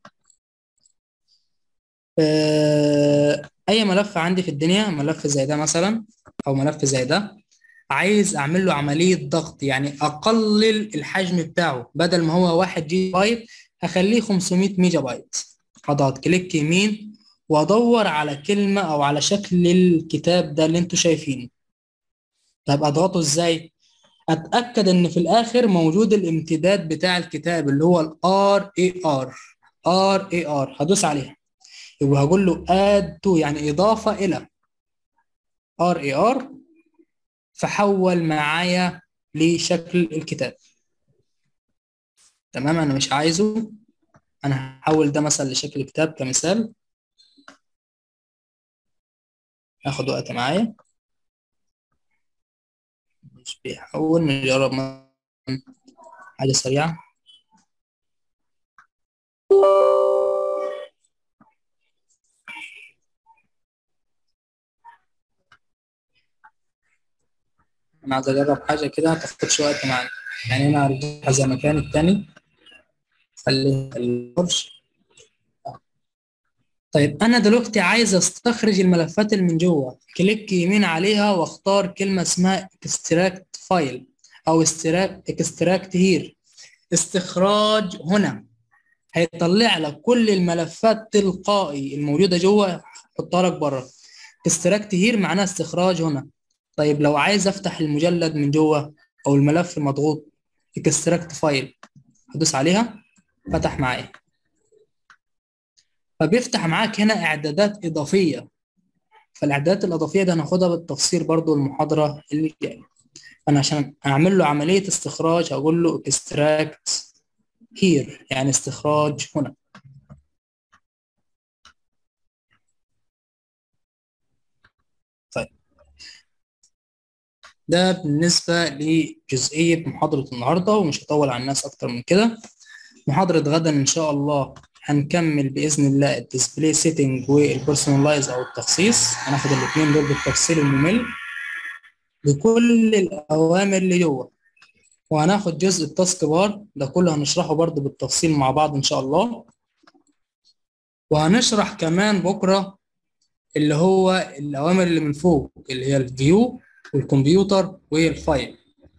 اي ملف عندي في الدنيا، ملف زي ده مثلا او ملف زي ده، عايز اعمل له عملية ضغط، يعني اقلل الحجم بتاعه، بدل ما هو 1 جيجا بايت هخليه 500 ميجا بايت. هضغط كليك يمين وادور على كلمة او على شكل الكتاب ده اللي انتوا شايفينه. طب اضغطه ازاي؟ اتاكد ان في الاخر موجود الامتداد بتاع الكتاب اللي هو الار اي ار. ار اي ار هدوس عليها، يبقى هقول له اد تو يعني اضافه الى ار اي ار، فحول معايا لشكل الكتاب. تمام، انا مش عايزه، انا هحول ده مثلا لشكل الكتاب كمثال. هاخد وقت معايا، مش بيحول، نجرب حاجه سريعه. انا عايز اجرب حاجه كده ما تاخدش وقت معايا، يعني انا هرجعها زي ما كانت تاني، خلي الفرش. طيب انا دلوقتي عايز استخرج الملفات اللي من جوه، كليك يمين عليها واختار كلمه اسمها اكستراكت فايل او اكستراكت هير، استخراج هنا. هيطلع لك كل الملفات تلقائي الموجوده جوه، حطها لك بره. اكستراكت هير معناها استخراج هنا. طيب لو عايز افتح المجلد من جوه او الملف المضغوط، اكستراكت فايل، هدوس عليها، فتح معايا. فبيفتح معاك هنا اعدادات اضافيه، فالاعدادات الاضافيه دي هناخدها بالتفصيل برضو المحاضره اللي جايه. انا عشان اعمل له عمليه استخراج هقول له extract here يعني استخراج هنا. طيب ده بالنسبه لجزئيه محاضره النهارده، ومش هطول على الناس اكتر من كده. محاضره غدا ان شاء الله هنكمل باذن الله الديسبلاي سيتنج والبيرسونلايز او التخصيص، هناخد الاثنين دول بالتفصيل الممل بكل الاوامر اللي جوه. وهناخد جزء التاسك بار ده كله هنشرحه برضه بالتفصيل مع بعض ان شاء الله. وهنشرح كمان بكره اللي هو الاوامر اللي من فوق، اللي هي الفيو والكمبيوتر والفايل.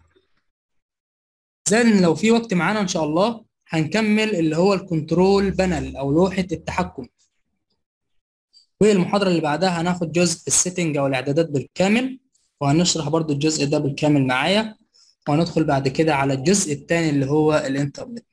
زائد ان لو في وقت معانا ان شاء الله هنكمل اللي هو الكنترول بانل او لوحة التحكم. والمحاضرة اللي بعدها هناخد جزء السيتنج او الاعدادات بالكامل، وهنشرح برضو الجزء ده بالكامل معايا. وهندخل بعد كده على الجزء الثاني اللي هو الانترنت.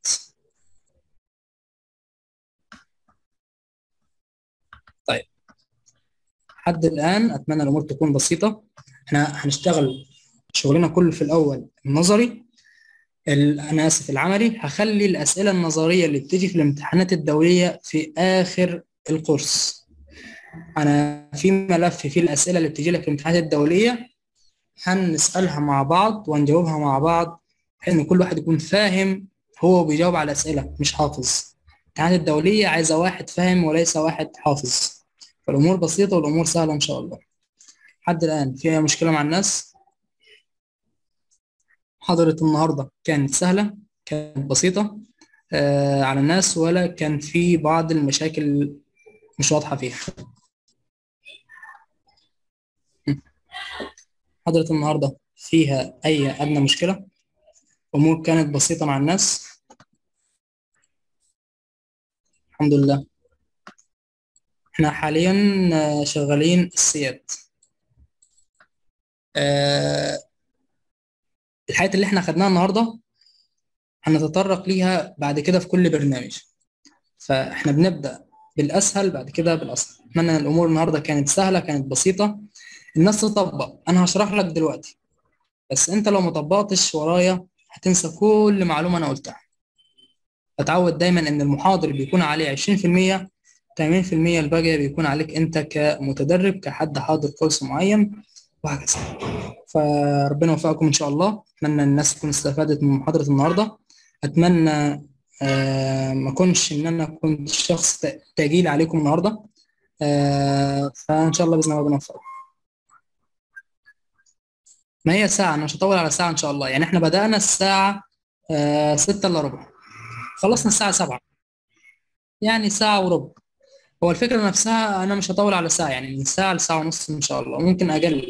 طيب لحد الآن أتمنى الأمور تكون بسيطة. احنا هنشتغل شغلنا كله في الأول النظري، أنا آسف العملي. هخلي الأسئلة النظرية اللي بتيجي في الامتحانات الدولية في آخر الكورس. أنا في ملف فيه الأسئلة اللي بتيجي لك في الامتحانات الدولية، هنسألها مع بعض ونجاوبها مع بعض، بحيث إن كل واحد يكون فاهم هو بيجاوب على أسئلة مش حافظ. الامتحانات الدولية عايزة واحد فاهم وليس واحد حافظ، فالأمور بسيطة والأمور سهلة إن شاء الله. لحد الآن في أي مشكلة مع الناس؟ محاضرة النهاردة كانت سهلة، كانت بسيطة على الناس، ولا كان في بعض المشاكل مش واضحة فيها؟ محاضرة النهاردة فيها أي أدنى مشكلة؟ أمور كانت بسيطة مع الناس؟ الحمد لله. احنا حاليا شغالين السيات. الحاجات اللي احنا خدناها النهارده هنتطرق ليها بعد كده في كل برنامج، فاحنا بنبدأ بالأسهل بعد كده بالأصعب. أتمنى أن الأمور النهارده كانت سهلة، كانت بسيطة، الناس تطبق. أنا هشرح لك دلوقتي، بس أنت لو ما طبقتش ورايا هتنسى كل معلومة أنا قلتها. فتعود دايما إن المحاضر بيكون عليه 20%، 80% الباقية بيكون عليك أنت كمتدرب، كحد حاضر كورس معين وهكذا. فربنا يوفقكم ان شاء الله. اتمنى الناس تكون استفادت من محاضره النهارده. اتمنى ما اكونش ان انا كنت شخص تقيل عليكم النهارده. فان شاء الله باذن الله ربنا يوفقكم. ما هي ساعه، انا مش هطول على ساعه ان شاء الله. يعني احنا بدانا الساعه 6 الا ربع، خلصنا الساعه 7، يعني ساعه وربع. هو الفكره نفسها انا مش هطول على ساعه، يعني من ساعه لساعه ونص ان شاء الله، ممكن اقلل.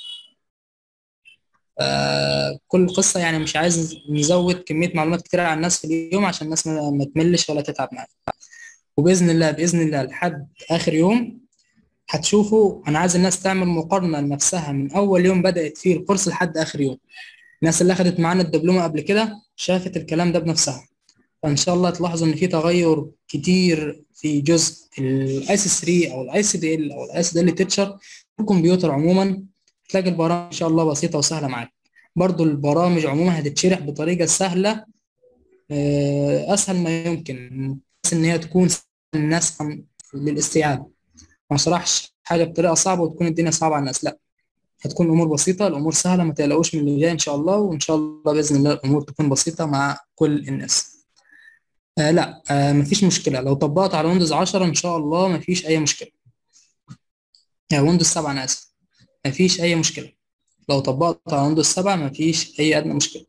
كل قصة يعني مش عايز نزود كمية معلومات كتيرة على الناس في اليوم عشان الناس ما تملش ولا تتعب معايا. وبإذن الله بإذن الله لحد آخر يوم هتشوفوا. أنا عايز الناس تعمل مقارنة لنفسها من أول يوم بدأت فيه الكورس لحد آخر يوم. الناس اللي أخدت معانا الدبلومة قبل كده شافت الكلام ده بنفسها، فإن شاء الله تلاحظوا إن في تغير كتير في جزء الاي سي 3 أو الاي سي دي ال أو الاي سي دي ال تيتشر. الكمبيوتر عموما تلاقي البرامج إن شاء الله بسيطة وسهلة معاك. برضو البرامج عموما هتتشرح بطريقة سهلة، أسهل ما يمكن، بس إن هي تكون الناس للاستيعاب. ما اشرحش حاجة بطريقة صعبة وتكون الدنيا صعبة على الناس، لا، هتكون الأمور بسيطة، الأمور سهلة، ما تقلقوش من اللي جاي إن شاء الله. وإن شاء الله بإذن الله الأمور تكون بسيطة مع كل الناس. لا، مفيش مشكلة لو طبقت على ويندوز 10 إن شاء الله، مفيش أي مشكلة. ويندوز 7 أنا آسف، مفيش أي مشكلة. لو طبقت على ويندوز 7 مفيش أي أدنى مشكلة.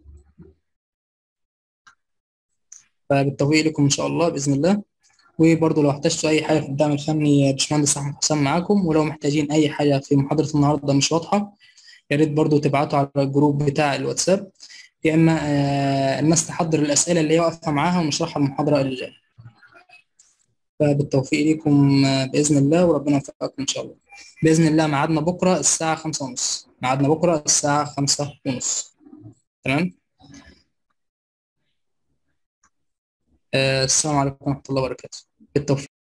فبالتوفيق لكم إن شاء الله بإذن الله. وبرضه لو احتجتوا أي حاجة في الدعم الفني باشمهندس أحمد حسام معاكم. ولو محتاجين أي حاجة في محاضرة النهاردة مش واضحة، يا ريت برضه تبعتوا على الجروب بتاع الواتساب، يا إما الناس تحضر الأسئلة اللي هي واقفة معاها ونشرحها المحاضرة اللي جاية. فبالتوفيق لكم بإذن الله، وربنا يوفقكم إن شاء الله. بإذن الله ميعادنا بكرة الساعة 5:30. ميعادنا بكرة الساعة 5:30. تمام. السلام عليكم ورحمة الله وبركاته. بالتوفيق.